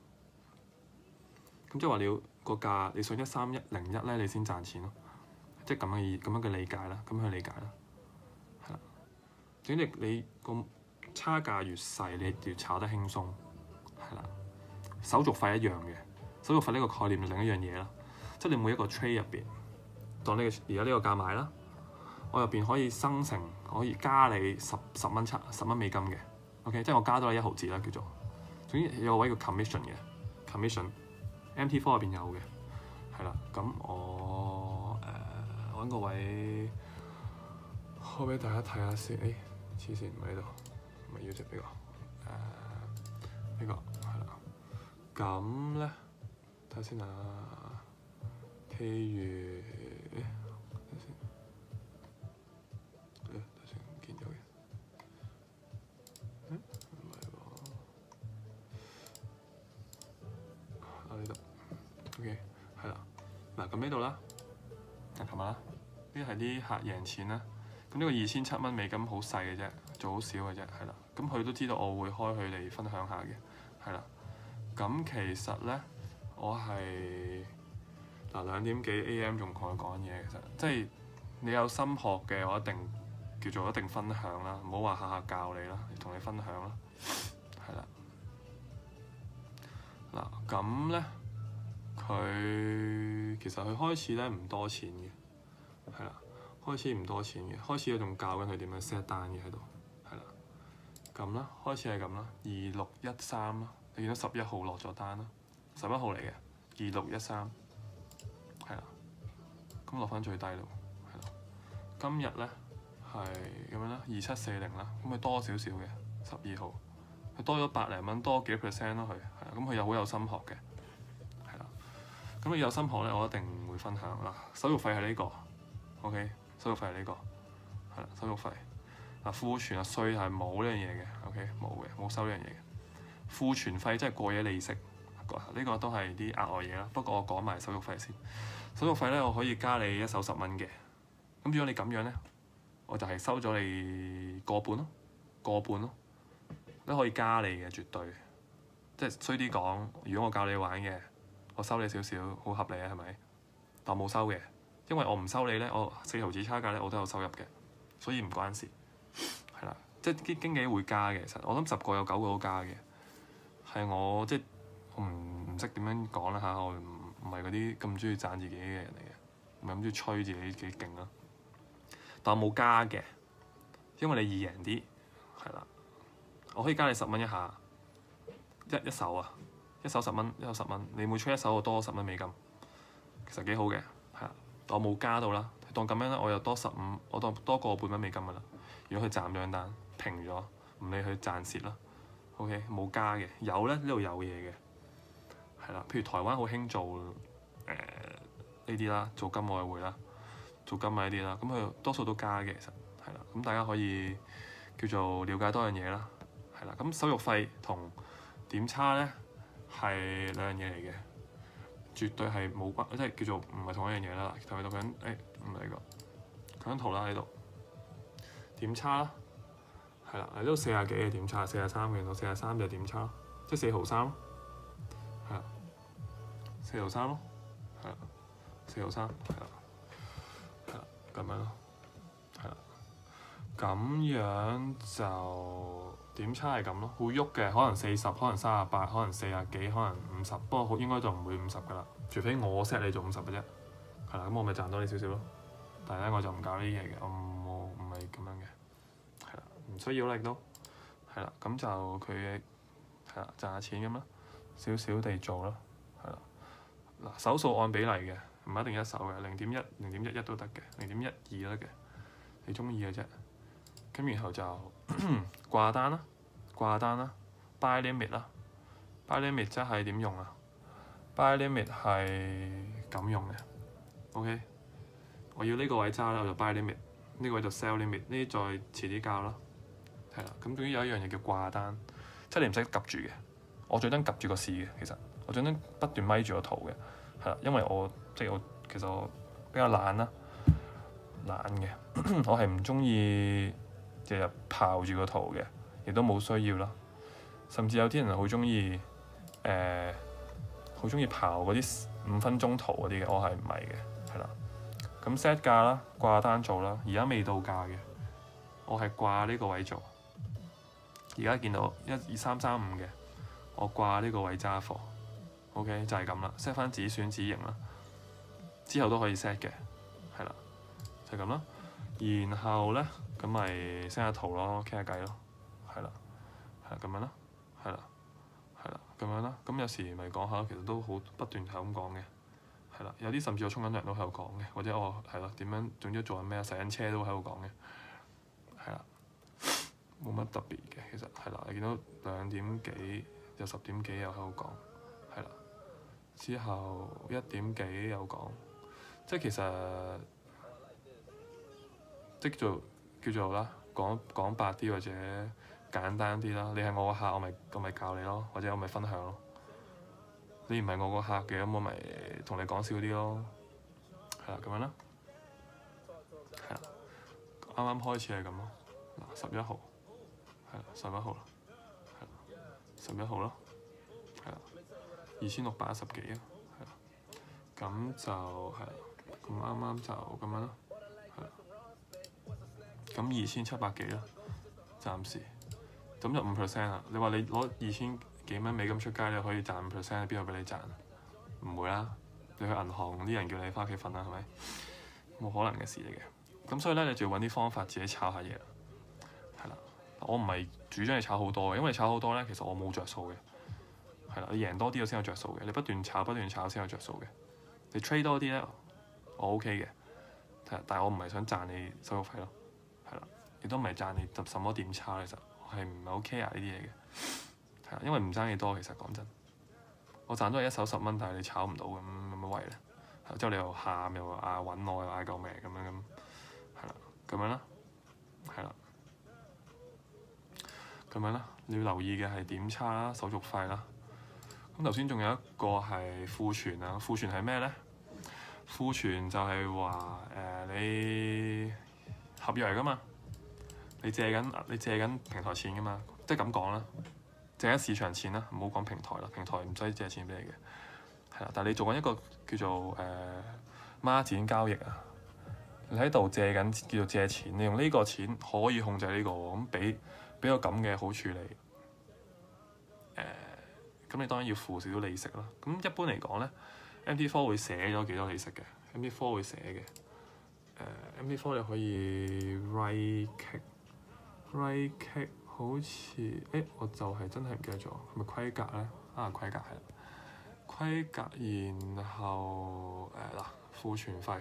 咁即係話你要個價，你上一三一零一咧，你先賺錢咯，即係咁嘅意咁樣嘅理解啦，咁樣去理解啦，係啦。總之你個差價越細，你越炒得輕鬆，係啦。手續費一樣嘅，手續費呢個概念係另一樣嘢啦，即係你每一個 trade 入邊，當呢個而家呢個價買啦。我入邊可以生成，可以加你十十蚊七十蚊美金嘅 ，OK， 即係我加多你一毫子啦，叫做。總之有個位叫 commission 嘅 commission，M T 四入邊有嘅，係啦。咁我誒揾、呃、個位開俾大家睇下先。誒、哎，黐線唔喺度，咪要隻呢個誒呢、這個係啦。咁咧睇下先啊，譬如。OK， 係啦，嗱咁呢度啦，嗱琴日啦，呢係啲客贏錢啦。咁呢個二千七蚊美金好細嘅啫，做好少嘅啫，係啦。咁佢都知道我會開佢嚟分享下嘅，係啦。咁其實咧，我係嗱兩點幾 A M 仲同佢講嘢，其實即係你有心學嘅，我一定叫做一定分享啦，唔好話下下教你啦，同你分享啦，係啦。嗱咁咧。佢其實佢開始咧唔多錢嘅，係啦，開始唔多錢嘅，開始仲教緊佢點樣 set 單嘅喺度，係啦，咁啦，開始係咁啦，二六一三啦，你見到十一號落咗單啦，十一號嚟嘅，二六一三，係啦，咁落翻最低咯，係啦，今日咧係咁樣啦，二七四零啦，咁佢多少少嘅，十二號，佢多咗百零蚊，多幾 percent 咯佢，係啦，咁佢又好有心學嘅。咁你有心學咧，我一定會分享啦。手續費係呢個 ，OK， 手續費係呢個，係啦，手續費。嗱，庫存啊稅係冇呢樣嘢嘅 ，OK， 冇嘅，冇收呢樣嘢嘅。庫存費即係過夜利息，呢個都係啲額外嘢啦。不過我講埋手續費先。手續費咧，我可以加你一手十蚊嘅。咁如果你咁樣咧，我就係收咗你個半咯，個半咯，都可以加你嘅，絕對。即係衰啲講，如果我教你玩嘅。我收你少少，好合理啊，係咪？但我冇收嘅，因為我唔收你咧，我四毫子差價咧，我都有收入嘅，所以唔關事，係啦。即係啲經紀會加嘅，其實我諗十個有九個都加嘅，係我即係我唔唔識點樣講啦嚇，我唔唔係嗰啲咁中意讚自己嘅人嚟嘅，唔係咁中意吹自己幾勁啦。但我冇加嘅，因為你易贏啲，係啦，我可以加你十蚊一下，一一手啊。一手十蚊，一手十蚊，你每出一手我多十蚊美金，其實幾好嘅，係啦。我冇加到啦，當咁樣咧，我又多十五，我當多個半蚊美金噶啦。如果佢斬兩單平咗， 唔理佢賺蝕啦。OK， 冇加嘅，有咧呢度有嘢嘅，係啦。譬如台灣好興做誒呢啲啦，做金外匯啦，做金啊呢啲啦，咁佢多數都加嘅，其實係啦。咁大家可以叫做了解多樣嘢啦，係啦。咁手續費同點差咧係兩樣嘢嚟嘅，絕對係冇關，即係叫做唔係同一樣嘢啦。睇到佢誒唔係呢個佢張圖啦喺度點差啦。係啦，呢度四廿幾嘅點差，四廿三嘅，到四廿三就點差，即係四毫三咯，係啦，四毫三咯，係啦，四毫三，係啦，係啦，咁樣咯，係啦，咁樣就點差係咁咯，會喐嘅，可能四十，可能三十八，可能四廿幾，可能五十，不過好應該就唔會五十噶啦，除非我 set 你做五十嘅啫，係啦，咁我咪賺多你少少咯，但係咧我就唔搞呢啲嘢嘅，我唔唔係咁樣嘅。唔需要啦，亦都係啦，咁就佢嘅係啦，賺下錢咁啦，少少地做啦，係啦。嗱，手數按比例嘅，唔一定一手嘅，零點一、零點一一都得嘅，零點一二都得嘅，你中意嘅啫。咁然後就掛單啦，掛單啦 ，buy limit 啦 ，buy limit 即係點用啊 ？buy limit 係咁用嘅 ，OK。我要呢個位揸啦，我就 buy limit， 呢個位就 sell limit， 呢啲再遲啲教啦。係啦，咁總之有一樣嘢叫掛單，即係你唔使夾住嘅。我最憎夾住個市嘅，其實我最憎不斷咪住個圖嘅，係啦，因為我即係我其實我比較懶啦，懶嘅，我係唔中意日日刨住個圖嘅，亦都冇需要啦。甚至有啲人好中意誒，好中意刨嗰啲五分鐘圖嗰啲嘅，我係唔係嘅，係啦。咁 set 價啦，掛單做啦，而家未到價嘅，我係掛呢個位做。而家見到一二三三五嘅，我掛呢個位揸貨 ，OK 就係咁啦 ，set 翻止損止盈啦，之後都可以 set 嘅，係啦，就係咁啦。然後咧，咁咪 send 下圖咯，傾下偈咯，係啦，係咁樣啦，係啦，係啦，咁樣啦。咁有時咪講下，其實都好不斷係咁講嘅，係啦。有啲甚至我沖緊涼都喺度講嘅，或者我係咯點樣總之做緊咩啊，洗緊車都喺度講嘅，係啦。冇乜特別嘅，其實係啦，你見到兩點幾有十點幾又喺度講，係啦，之後一點幾又講，即係其實即叫做叫做啦，講講白啲或者簡單啲啦。你係我個客，我咪我咪教你咯，或者我咪分享咯。你唔係我個客嘅，咁我咪同你講少啲咯，係啦，咁樣啦，係啦，啱啱開始係咁咯，嗱十一號。係啦，十一號啦，係啦，十一號咯，係啦，二千六百一十幾啊，係啦，咁就係啦，咁啱啱就咁樣啦，係啦，咁二千七百幾啦，暫時，咁就五 percent 啦。你話你攞二千幾蚊美金出街，你可以賺五 percent，邊度俾你賺？唔會啦，你去銀行啲人叫你翻屋企瞓啦，係咪？冇可能嘅事嚟嘅。咁所以咧，你就要揾啲方法自己炒下嘢。我唔係主張你炒好多嘅，因為你炒好多咧，其實我冇着數嘅，係啦，你贏多啲我先有着數嘅，你不斷炒不斷炒先有着數嘅。你 trade 多啲咧，我 OK 嘅，但係我唔係想賺你手續費咯，係啦，亦都唔係賺你什什麼點差，其實我係唔係好 care 呢啲嘢嘅，係啦，因為唔爭幾多，其實講真，我賺咗係一手十蚊，但係你炒唔到咁有乜謂咧？之後你又喊又嗌揾我又嗌救命咁樣咁，係啦，咁樣啦，係啦。咁樣啦，你要留意嘅係點差啦、手續費啦。咁頭先仲有一個係庫存啊，庫存係咩咧？庫存就係話誒你合約嚟噶嘛，你借緊你借緊平台錢噶嘛，即係咁講啦，借緊市場錢啦，唔好講平台啦，平台唔使借錢俾你嘅，係啦。但係你做緊一個叫做誒孖展交易啊，你喺度借緊叫做借錢，你用呢個錢可以控制呢個咁俾。俾個咁嘅好處理，誒、呃，咁你當然要付少少利息啦。咁一般嚟講咧 ，M T 四 會寫咗幾多利息嘅 ？M T 四 會寫嘅，誒、呃、M T 四 你可以 right click，right click 好似，誒、欸、我就係真係唔記得咗，係咪規格咧？啊，規格係啦，規格，然後誒嗱庫存費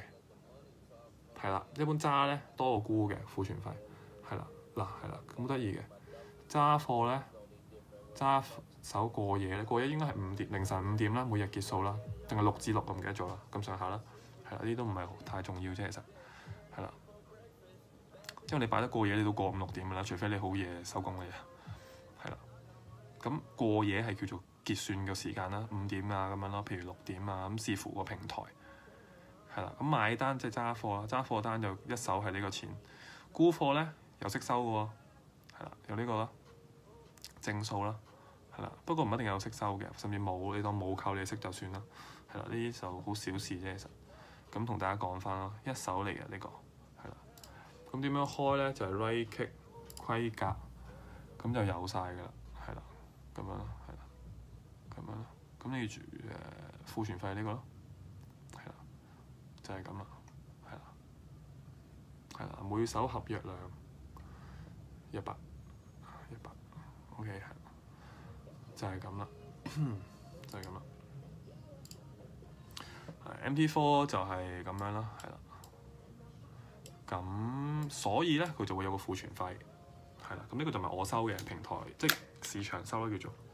係啦，一般揸咧多過沽嘅庫存費係啦。嗱係啦，咁得意嘅揸貨咧，揸手過夜咧，過夜應該係五點凌晨五點啦，每日結束啦，定係六至六我唔記得咗啦，咁上下啦，係啦，呢啲都唔係太重要啫，其實係啦，因為你擺得過夜，你都過五六點㗎啦，除非你好夜收工嘅嘢，係啦。咁過夜係叫做結算嘅時間啦，五點啊咁樣咯，譬如六點啊，咁視乎個平台係啦。咁買單即係揸貨啦，揸貨單就一手係呢個錢，沽貨咧有息收嘅喎，係啦，有呢個啦，正數啦，係啦。不過唔一定有息收嘅，甚至冇，你當冇扣你息就算啦，係啦。呢啲就好小事啫，其實。咁同大家講翻咯，一手嚟嘅呢個係啦。咁點樣開咧？就係 right click 規格，咁就有晒㗎啦，係啦。咁樣咯，係啦，咁樣咯，咁你住誒庫存費呢個咯，係啦，就係咁啦，係啦，係啦，每手合約量一百，一百 ，OK 係啦，就係咁啦，就係咁啦。M P 四 就係咁樣啦，係啦。咁所以咧，佢就會有個庫存費。係啦，咁呢個就唔係我收嘅，平台即係市場收啦，叫做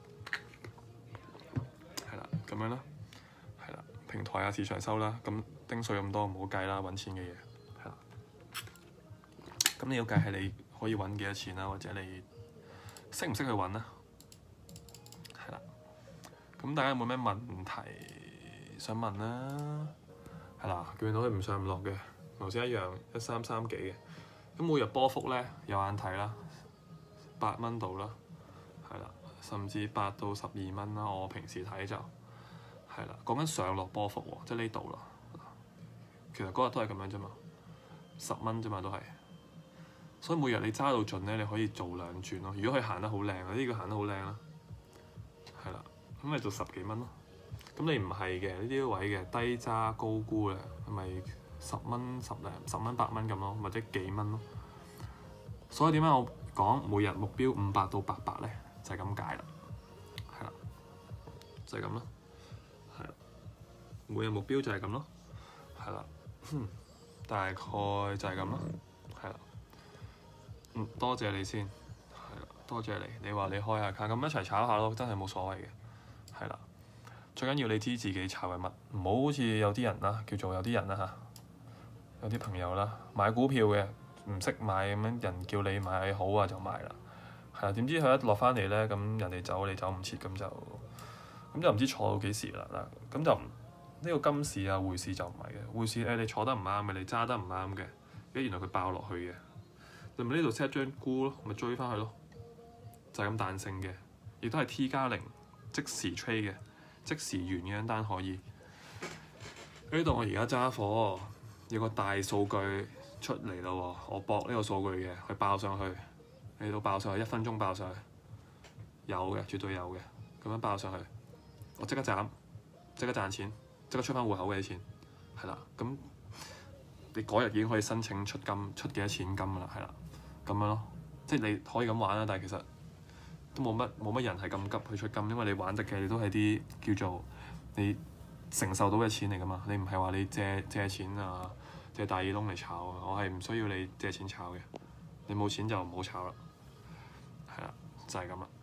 係啦，咁樣啦，係啦，平台啊市場收啦，咁丁稅咁多唔好計啦，揾錢嘅嘢係啦。咁你要計係你可以揾幾多錢啦，或者你識唔識去揾啦，係啦。咁大家有冇咩問題想問啦？係啦，見到佢唔上唔落嘅，頭先一樣一三三幾嘅，咁每日波幅咧有眼睇啦。八蚊度啦，係啦，甚至八到十二蚊啦。我平時睇就係啦，講緊上落波幅喎，即係呢度啦。其實嗰日都係咁樣啫嘛，十蚊啫嘛都係。所以每日你揸到盡咧，你可以做兩轉咯。如果佢行得好靚啊，呢個行得好靚啦，係啦，咁咪做十幾蚊咯。咁你唔係嘅呢啲位嘅低揸高沽嘅，咪十蚊十零十蚊八蚊咁咯，或者幾蚊咯。所以點解我講每日目標五百到八百咧，就係咁解啦，係啦，就係咁咯，係啦，每日目標就係咁咯，係啦，大概就係咁咯，係啦，嗯，多謝你先，係啦，多謝你，你話你開下卡，咁一齊炒下咯，真係冇所謂嘅，係啦，最緊要你知自己炒緊乜，唔好好似有啲人啦，叫做有啲人啦嚇，有啲朋友啦買股票嘅。唔識買咁樣，人叫你買好啊就買啦，係啊，點知佢一落翻嚟咧，咁人哋走你走唔切，咁就咁就唔知坐到幾時啦嗱，咁就呢、呢個金市啊匯市就唔係嘅，匯市誒、哎、你坐得唔啱嘅，你揸得唔啱嘅，跟住原來佢爆落去嘅，你咪呢度 set 張沽咯，咪追翻去咯，就係咁彈性嘅，亦都係 T 加零即時 trade 嘅，即時完嘅單可以。呢度我而家揸貨，有個大數據。出嚟咯喎！我博呢個數據嘅，佢爆上去，嚟到爆上去，一分鐘爆上去，有嘅，絕對有嘅，咁樣爆上去，我即刻斬，即刻賺錢，即刻出翻戶口嘅啲錢，係啦，咁你嗰日已經可以申請出金，出幾多錢金㗎啦，係啦，咁樣咯，即係你可以咁玩啦，但係其實都冇乜冇乜人係咁急去出金，因為你玩得嘅你都係啲叫做你承受到嘅錢嚟㗎嘛，你唔係話你借借錢啊。借大耳窿嚟炒啊！我係唔需要你借錢炒嘅，你冇錢就唔好炒啦。係啦，就係咁啦。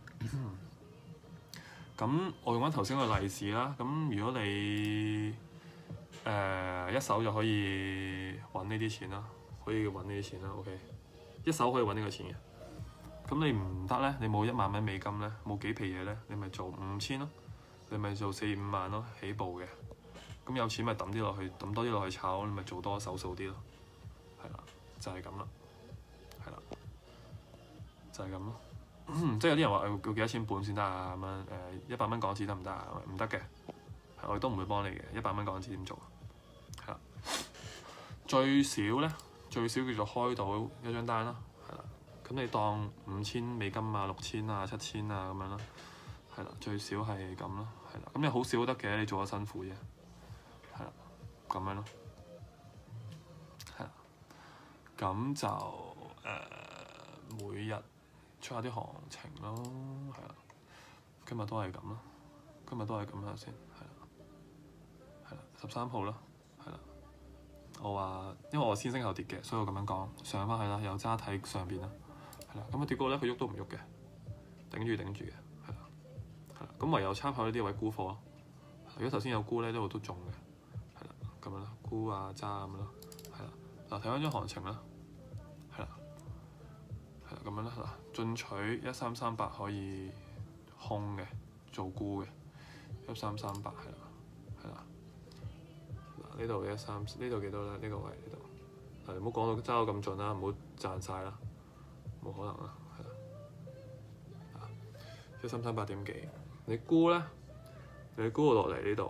咁我用翻頭先個例子啦。咁如果你誒、呃、一手就可以揾呢啲錢啦，可以揾呢啲錢啦。OK，一手可以揾呢個錢嘅。咁你唔得咧，你冇一萬蚊美金咧，冇幾皮嘢咧，你咪做五千咯，你咪做四五萬咯，起步嘅。咁有錢咪抌啲落去，抌多啲落去炒，你咪做多手數啲咯，係啦，就係咁啦，係啦，就係咁咯。即係有啲人話要幾多錢本先得啊？咁樣誒，一百蚊港紙得唔得啊？唔得嘅，我亦都唔會幫你嘅。一百蚊港紙點做？係啦，最少咧，最少叫做開到一張單啦，係啦。咁你當五千美金啊、六千啊、七千啊咁樣咯，係啦，最少係咁咯，係啦。咁你好少都得嘅，你做得辛苦啫。係啦，咁樣咯，係啦，咁就誒、呃、每日出下啲行情咯，係啦，今日都係咁咯，今日都係咁啦先，係啦，係啦，十三號啦，係啦，我話因為我先升後跌嘅，所以我咁樣講，上翻去啦，有揸睇上邊啦，係啦，咁啊跌高咧佢喐都唔喐嘅， 頂住頂住嘅，係啦，係啦。咁唯有參考呢啲位沽貨咯。如果頭先有沽咧，呢度都中嘅，係啦，咁樣啦，沽啊揸咁樣咯，係啦。嗱，睇翻張行情啦，係啦，係啦，咁樣啦，嗱，進取一三三八可以空嘅，做沽嘅，一三三八係啦，係啦。嗱，呢度一三，呢度幾多咧？呢個位呢度，係唔好講到揸到咁盡啦，唔好賺晒啦，冇可能啦，係啦。一三三八點幾？你沽咧？你沽落嚟呢度，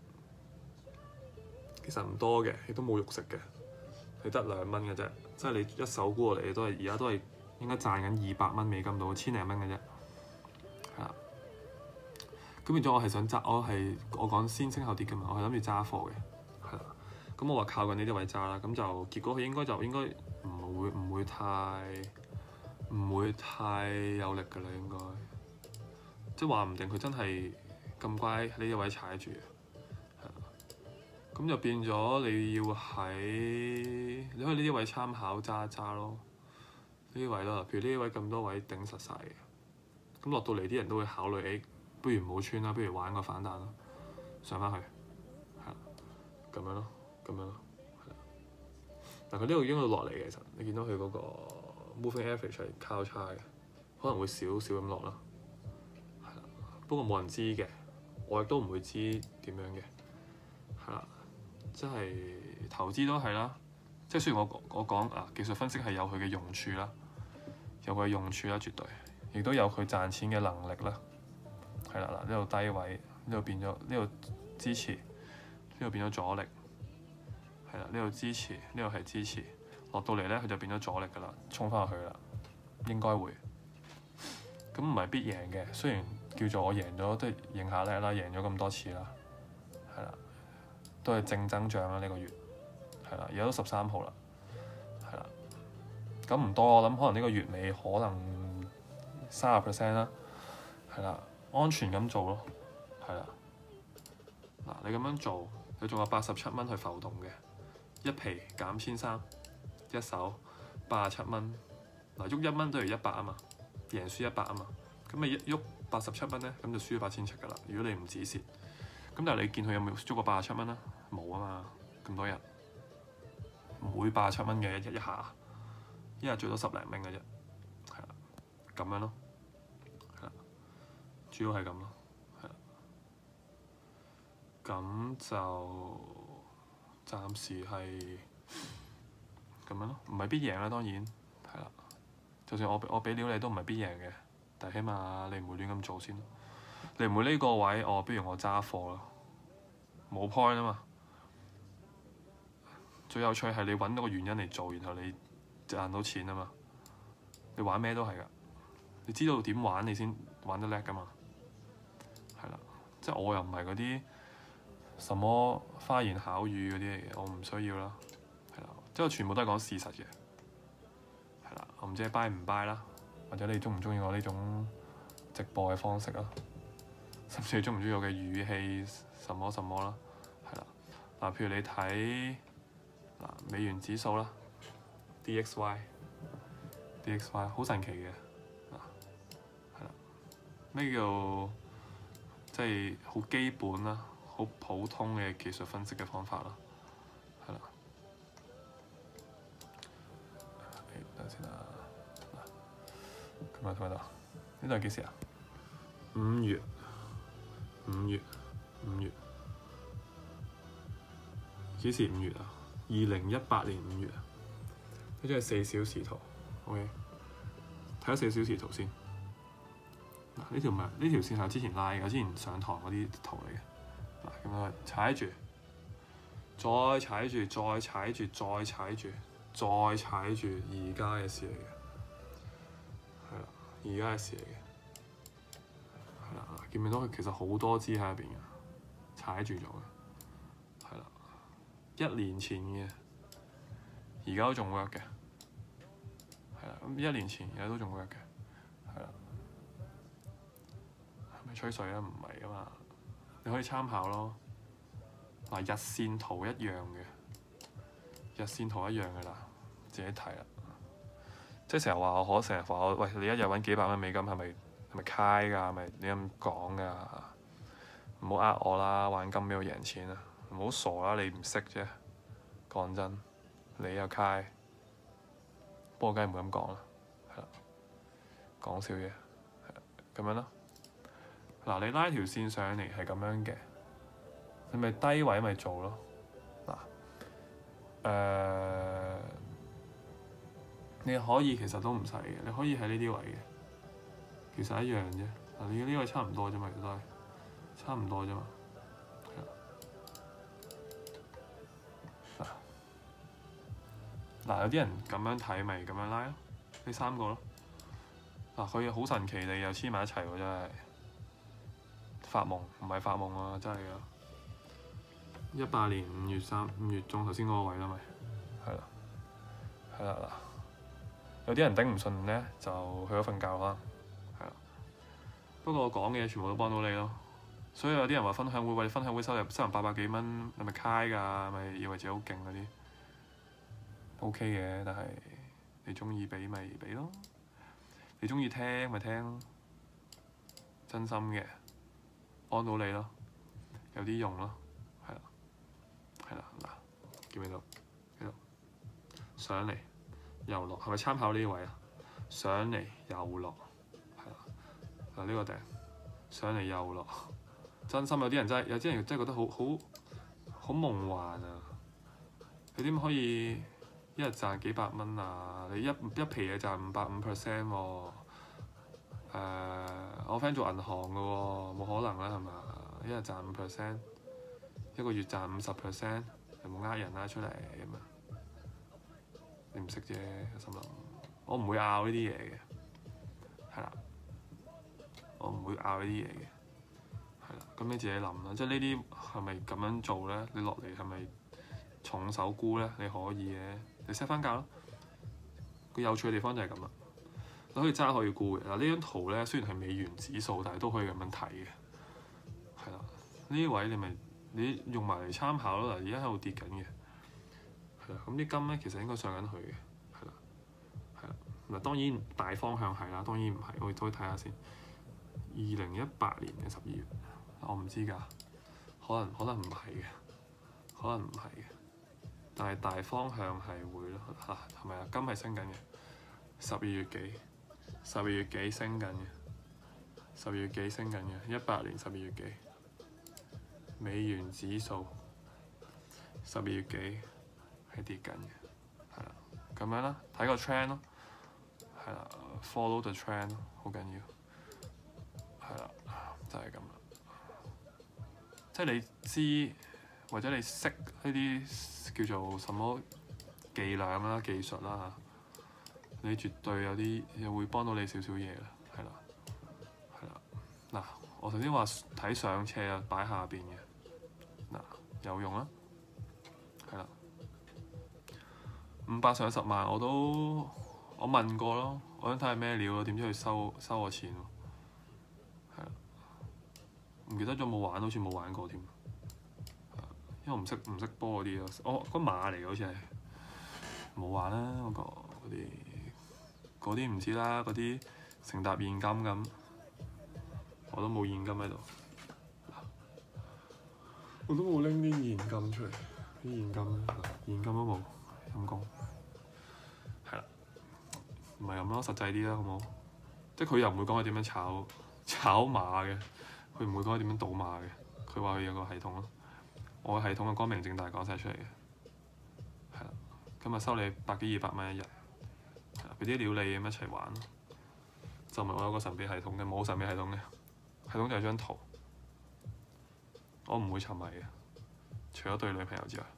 其實唔多嘅，亦都冇肉食嘅，你得兩蚊嘅啫。即係你一手沽落嚟，都係而家都係應該賺緊二百蚊美金到千零蚊嘅啫，係啦。咁變咗我係想揸，我係我講先升後跌嘅嘛，我係諗住揸貨嘅，係啦。咁我話靠近呢啲位揸啦，咁就結果佢應該就應該唔會唔會太唔會太有力㗎啦，應該。即係話唔定佢真係咁乖呢啲位踩住，係啦。咁就變咗你要喺你可以呢啲位參考揸一揸咯，呢啲位咯，譬如呢啲位咁多位頂實晒嘅，咁落到嚟啲人都會考慮，誒、欸，不如唔好穿啦，不如玩個反彈咯，上翻去，係啦，咁樣咯，咁樣咯，係啦。但佢呢度已經落嚟嘅，其實你見到佢嗰個 moving average 係交叉嘅，可能會少少咁落啦。不過冇人知嘅，我亦都唔會知點樣嘅，係啦，即係投資都係啦。即係雖然我我講啊，技術分析係有佢嘅用處啦，有佢嘅用處啦，絕對，亦都有佢賺錢嘅能力啦。係啦，嗱，呢度低位，呢度變咗，呢度支持，呢度變咗阻力，係啦，呢度支持，呢度係支持，落到嚟咧佢就變咗阻力㗎啦，衝翻落去啦，應該會。咁唔係必贏嘅，雖然叫做我贏咗，都贏下叻啦，贏咗咁多次啦，係啦，都係正增長啦呢個月，係啦，而家都十三號啦，係啦，咁唔多，我諗可能呢個月尾可能三十 percent 啦，係啦，安全咁做咯，係啦，嗱你咁樣做，你仲有八十七蚊去浮動嘅，一皮減千三，一手八十七蚊，嗱喐一蚊都要一百啊嘛。贏輸一百啊嘛，咁你一喐八十七蚊咧，咁就輸咗八千七噶啦。如果你唔止蝕，咁但係你見佢有冇捉過八十七蚊啊？冇啊嘛，咁多日唔會八十七蚊嘅一日一下，一日最多十零蚊嘅啫，係啦，咁樣咯，係啦，主要係咁咯，係啦，咁就暫時係咁樣咯，唔係必贏啦，當然係啦。就算我我俾料你都唔係必贏嘅，但係起碼你唔會亂咁做先。你唔會呢個位，哦，不如我揸貨啦，冇 point 啊嘛。最有趣係你揾到個原因嚟做，然後你賺到錢啊嘛。你玩咩都係㗎，你知道點玩你先玩得叻㗎嘛。係啦，即係我又唔係嗰啲什麼花言巧語嗰啲嚟嘅，我唔需要啦。係啦，即係我全部都係講事實嘅。我唔知你 buy 唔 buy 啦，或者你中唔中意我呢種直播嘅方式啦，甚至你中唔中意我嘅語氣什麼什麼啦，係啦，嗱，譬如你睇嗱美元指數啦 ，D X Y，D X Y 好神奇嘅，嗱，係啦，咩叫即係好基本啦，好普通嘅技術分析嘅方法啦，係啦。等陣先啦，咁啊，睇到呢度係幾時啊？五月，五月，五月，幾時五月啊？二零一八年五月啊！呢張係四小時圖 ，OK，睇咗四小時圖先。嗱，呢條唔係呢條線係我之前拉嘅，我之前上堂嗰啲圖嚟嘅。嗱，咁啊，踩住，再踩住，再踩住，再踩住。再踩住而家嘅事嚟嘅，係啦，而家嘅事嚟嘅，係啦，見唔見到佢其實好多支喺入邊嘅，踩住咗嘅，係啦，一年前嘅，而家都仲 work 嘅，係啦，咁一年前而家都仲 work 嘅，係啦，係咪吹水啊？唔係啊嘛，你可以參考咯，嗱，日線圖一樣嘅。日線圖一樣嘅啦，自己睇啦。即係成日話我，可成日話我，喂，你一日揾幾百蚊美金係咪係咪揩㗎？咪你咁講㗎？唔好呃我啦！玩金邊度贏錢啊？唔好傻啦！你唔識啫。講真，你又揩，不過梗係唔會咁講啦。係啦，講笑嘢，係啦，咁樣咯。嗱，你拉條線上嚟係咁樣嘅，你咪低位咪做咯。嗱，誒、呃，你可以其實都唔使嘅，你可以喺呢啲位嘅，其實一樣啫。嗱，你呢個差唔多啫嘛，其實都係差唔多啫嘛。嗱，有啲人咁樣睇咪咁樣拉咯，呢三個咯。嗱，佢好神奇地又黐埋一齊喎，真係發夢，唔係發夢啊，真係噶。一八年五月三五月中頭先嗰個位啦，咪係啦，係啦嗱。有啲人頂唔順咧，就去咗瞓覺啦，係啦。不過我講嘅嘢全部都幫到你咯，所以有啲人話分享會為你分享會收入收人八百幾蚊，你咪揩㗎，咪以為自己好勁嗰啲。O K 嘅，但係你中意俾咪俾咯，你中意聽咪聽咯，真心嘅幫到你咯，有啲用咯，係啦，係啦嗱，見唔見到？呢度上嚟又落，係咪參考呢位啊？上嚟又落，係啦，嗱呢個頂上嚟又落，真心有啲人真係有啲人真係覺得好好好夢幻啊！你點可以？一日賺幾百蚊啊！你一一皮嘢賺五百五 percent 喎。誒，我 friend 做銀行嘅喎，冇可能啦係嘛？一日賺五 percent，一個月賺五十 percent，有冇呃人啦出嚟咁啊？你唔識啫，心諗我唔會拗呢啲嘢嘅，係啦，我唔會拗呢啲嘢嘅，係啦。咁你自己諗啦，即係呢啲係咪咁樣做咧？你落嚟係咪重手沽咧？你可以嘅。你 set 翻價咯，個有趣嘅地方就係咁啦。你可以揸可以沽嘅。嗱，呢張圖咧雖然係美元指數，但係都可以咁樣睇嘅。係啦，呢位你咪你用埋嚟參考咯。嗱，而家喺度跌緊嘅，係啦。咁啲金咧其實應該上緊去嘅，係啦，係啦。嗱，當然大方向係啦，當然唔係。我哋再睇下先。二零一八年嘅十二月，我唔知㗎，可能可能唔係嘅，可能唔係嘅。但係大方向係會咯，嚇係咪啊？金係升緊嘅，十二月幾，十二月幾升緊嘅，十二月幾升緊嘅，一八年十二月幾，美元指數十二月幾係跌緊嘅，係啦，咁樣啦，睇個 trend 咯，係啦 ，follow the trend 咯，好緊要，係啦，就係咁啦，即係你知或者你識呢啲。叫做什麼伎倆啦、技術啦，你絕對有啲又會幫到你少少嘢啦，係啦，係啦。嗱，我頭先話睇上車啊，擺下邊嘅，嗱有用啦，係啦。五百上十萬我都我問過咯，我想睇下咩料咯，點知佢收收我錢喎，係啦，唔記得咗冇玩，好似冇玩過添。因為我唔識唔識波嗰啲咯，我嗰馬嚟嘅好似係冇玩啦，嗰個嗰啲嗰啲唔知啦，嗰啲成沓現金咁，我都冇現金喺度，我都冇拎啲現金出嚟，啲現金現金都冇，陰公，係啦，唔係咁咯，實際啲啦，好冇？即係佢又唔會講佢點樣炒炒馬嘅，佢唔會講佢點樣賭馬嘅，佢話佢有個系統咯。我系統嘅光明正大講晒出嚟嘅，係啦，今日收你百幾二百蚊一日，係啦，俾啲料你咁一齊玩咯，就唔係我有個神秘系統嘅，冇神秘系統嘅，系統就係張圖，我唔會沉迷嘅，除咗對女朋友之外，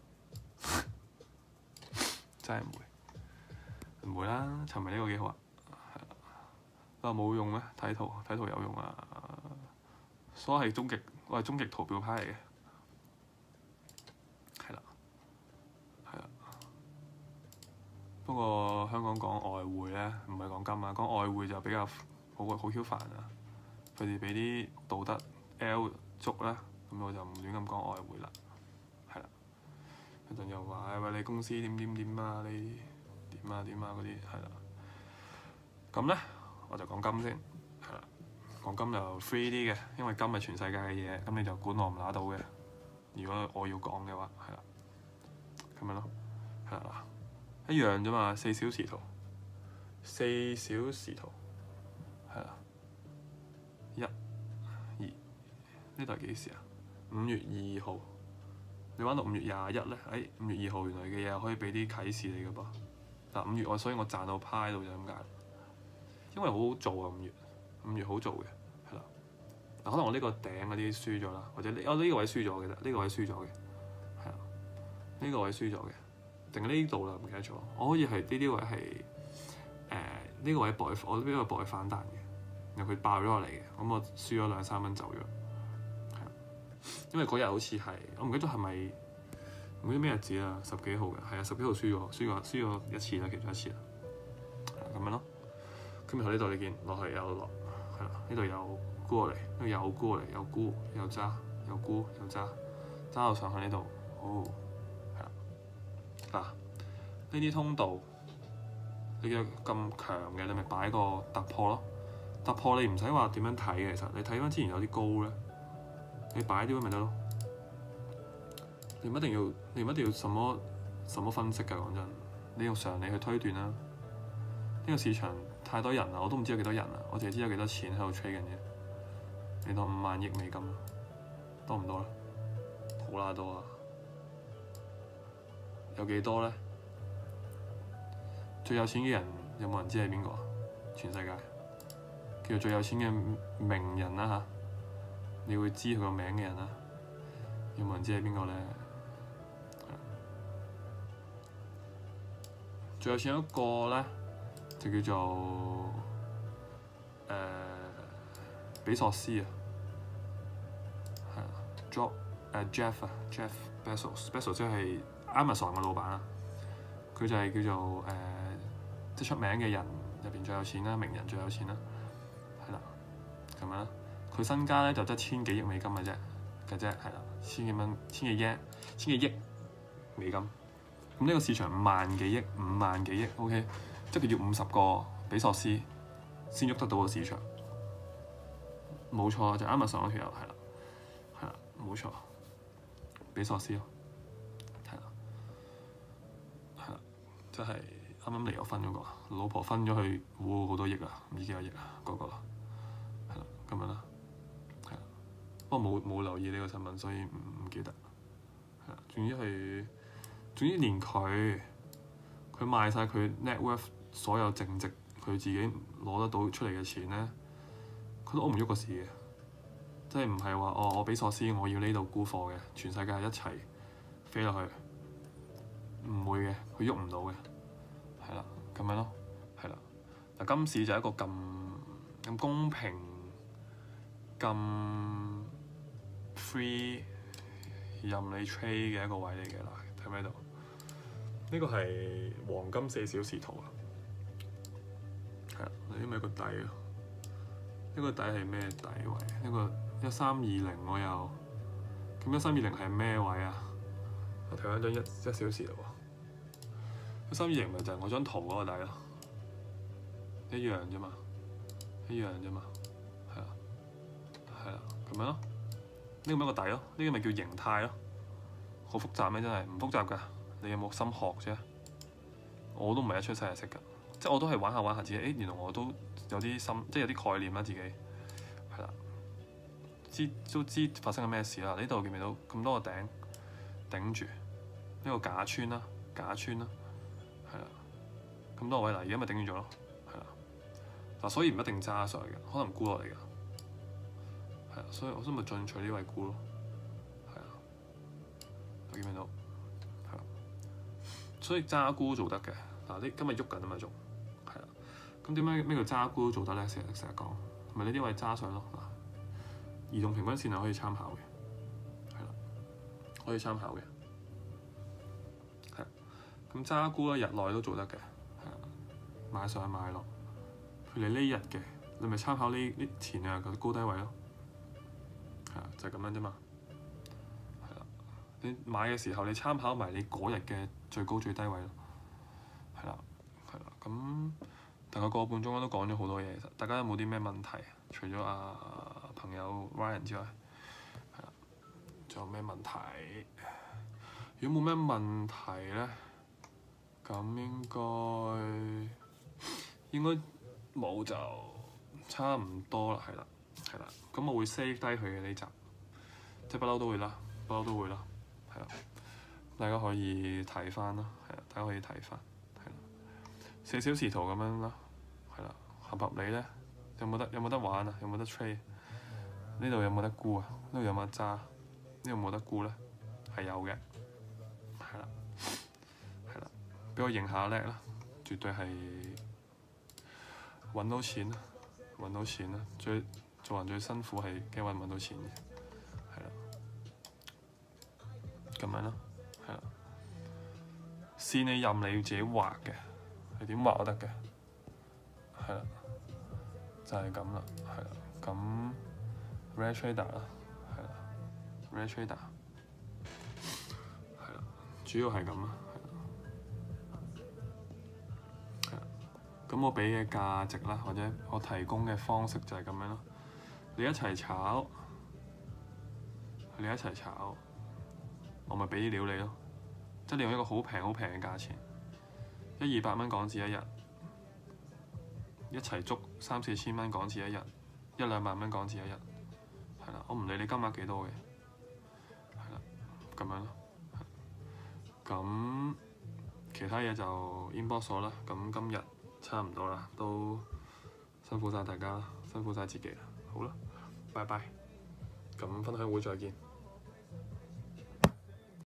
真係唔會，唔會啦，沉迷呢個幾好啊，係啦，啊冇用咩？睇圖睇圖有用啊，所以係終極，我係終極圖表派嚟嘅。不過香港講外匯咧，唔係講金啊，講外匯就比較好好 Q 煩啊！佢哋俾啲道德 L 足啦，咁我就唔亂咁講外匯啦，係啦。一陣又話誒喂，你公司點點點啊？你點啊點啊嗰啲係啦。咁咧我就講金先，係啦。 黃金就 free 啲嘅，因為金係全世界嘅嘢，咁你就管我唔拿到嘅。如果我要講嘅話，係啦，咁樣咯，係啦，一樣啫嘛。四小時圖，四小時圖，係啦，一、二，呢度係幾時啊？五月二號，你玩到五月廿一咧？誒，五月二號原來嘅嘢可以俾啲啟示你嘅噃。嗱，五月我所以我賺到派到就咁解，因為好好做啊。五月五月好做嘅，係啦。嗱，可能我呢個頂嗰啲輸咗啦，或者呢哦呢個位輸咗嘅啫，呢個位輸咗嘅，係啦，呢個位輸咗嘅，定呢度啦唔記得咗。我好似係呢啲位係誒呢個位博我呢個博佢反彈嘅，然後佢爆咗落嚟嘅，咁我輸咗兩三蚊走咗。因為嗰日好似係，我唔記得咗係咪唔知咩日子啦，十幾號嘅，係啊，十幾號輸咗，輸咗輸咗一次啦，其中一次啦，咁樣咯。咁然後呢度你見落去有落，係啦，呢度有沽落嚟，呢度有沽落嚟，有沽有揸，有沽有揸，揸到上去呢度，哦，係啦，嗱，呢啲通道你見咁強嘅，你咪擺個突破咯，突破你唔使話點樣睇嘅，其實你睇翻之前有啲高咧。你擺啲位咪得咯，你唔一定要，你唔一定要什麼什麼分析㗎。講真，你用常理去推斷啦。呢個市場太多人啦，我都唔知有幾多人啦，我淨係知有幾多錢喺度 trade 緊嘅。你當五萬億美金，多唔多咧？好啦，多啊！有幾多咧？最有錢嘅人有冇人知係邊個？全世界叫做最有錢嘅名人啦嚇。你會知佢個名嘅人啦，有冇人知係邊個咧？最有錢一個咧，就叫做誒、呃、比索斯啊，係啊 ，Job 誒 Jeff 啊 ，Jeff Bezos，Bezos 即係 Amazon 嘅老闆啦。佢就係叫做誒、呃、即係出名嘅人入邊最有錢啦，名人最有錢啦，係啦，咁樣啦。佢身家咧就得千幾億美金嘅啫，嘅啫係啦，千幾蚊、千幾億、千幾億美金。咁呢個市場五萬幾億、五萬幾億 ，OK， 即係佢要五十個比索斯先喐得到個市場。冇錯，就 Amazon 嗰條友係啦，係啦，冇錯，比索斯咯，係啦，係啦，即係啱啱離咗婚嗰個，老婆分咗去，哇好多億啊，唔知幾多億啊，嗰個係啦，咁樣啦。不過冇冇留意呢個新聞，所以唔唔記得。係啦，總之係，總之連佢佢賣晒佢 net worth 所有淨值，佢自己攞得到出嚟嘅錢咧，佢都 O 唔喐個市嘅。即係唔係話哦，我比索斯我要呢度沽貨嘅，全世界一齊飛落去，唔會嘅，佢喐唔到嘅。係啦，咁樣咯，係啦。嗱，今市就係一個咁咁公平咁 free 任你 trade 嘅一個位嚟嘅啦，睇唔睇到？呢個係黃金四小時圖啊，係啦，呢咪個底咯？呢個底係咩底位？呢個一三二零我有，咁一三二零係咩位啊？我睇翻張一一小時圖喎，一三二零咪就係我張圖嗰個底咯，一樣啫嘛，一樣啫嘛，係啦，係啦，咁樣咯。呢個咪個底咯，呢個咪叫形態咯。好複雜咩？真係唔複雜㗎。你有冇心學啫？我都唔係一出世就識㗎，即係我都係玩下玩下自己。誒，原來我都有啲心，即係有啲概念啦。自己係啦，知都知發生緊咩事啦。呢度見唔見到咁多個頂頂住？呢個假穿啦，假穿啦，係啦，咁多位嗱，而家咪頂住咗咯，係啦。嗱，所以唔一定揸上去嘅，可能沽落嚟㗎。係啊，所以我先咪進取呢位沽咯，係啊，你見唔見到？係啊，所以揸沽做得嘅嗱，啲今日喐緊啊嘛，仲係啦。咁點解咩叫揸沽做得咧？成日成日講，咪呢啲位揸上咯嗱。移動平均線係可以參考嘅，係啦，可以參考嘅，係。咁揸沽咧日內都做得嘅，係啊，買上買落。譬如你呢日嘅，你咪參考呢呢前日嘅高低位咯。係啊，就係、是、咁樣啫嘛。係啦，你買嘅時候，你參考埋你嗰日嘅最高最低位咯。係啦，係啦。咁大概個半鐘都講咗好多嘢，其實大家有冇啲咩問題？除咗啊朋友 Ryan 之外，係啦，仲有咩問題？如果冇咩問題咧，咁應該應該冇就差唔多啦，係啦，係啦。咁我會 save 低佢嘅呢集，即係不嬲都會啦，不嬲都會啦，係啦。大家可以睇翻啦，係啦，大家可以睇翻，係啦。四小時圖咁樣啦，係啦，合唔合理咧？有冇得有冇得玩啊？有冇得 trade？呢度有冇得沽啊？呢度有冇得揸？呢度冇得沽咧？係有嘅，係啦，係啦，俾我認下叻啦，絕對係揾到錢啦，揾到錢啦！最做人最辛苦係驚揾唔揾到錢嘅，係啦，咁樣咯。係啦，線你任你自己畫嘅，係點畫都得嘅，係啦，就係咁啦，係啦，咁 Rare Trader 啦，係啦 Rare Trader，係啦，主要係咁啦，係啦，咁我俾嘅價值啦，或者我提供嘅方式就係咁樣咯，你一齊炒，你一齊炒，我咪俾啲料你咯。即係你用一個好平好平嘅價錢，一二百蚊港紙一日，一齊捉三四千蚊港紙一日，一兩萬蚊港紙一日，係啦，我唔理你金額幾多嘅，係啦，咁樣咯。咁其他嘢就 inbox 我啦。咁今日差唔多啦，都辛苦晒大家啦，辛苦晒自己啦。好啦，拜拜。咁分享會再見。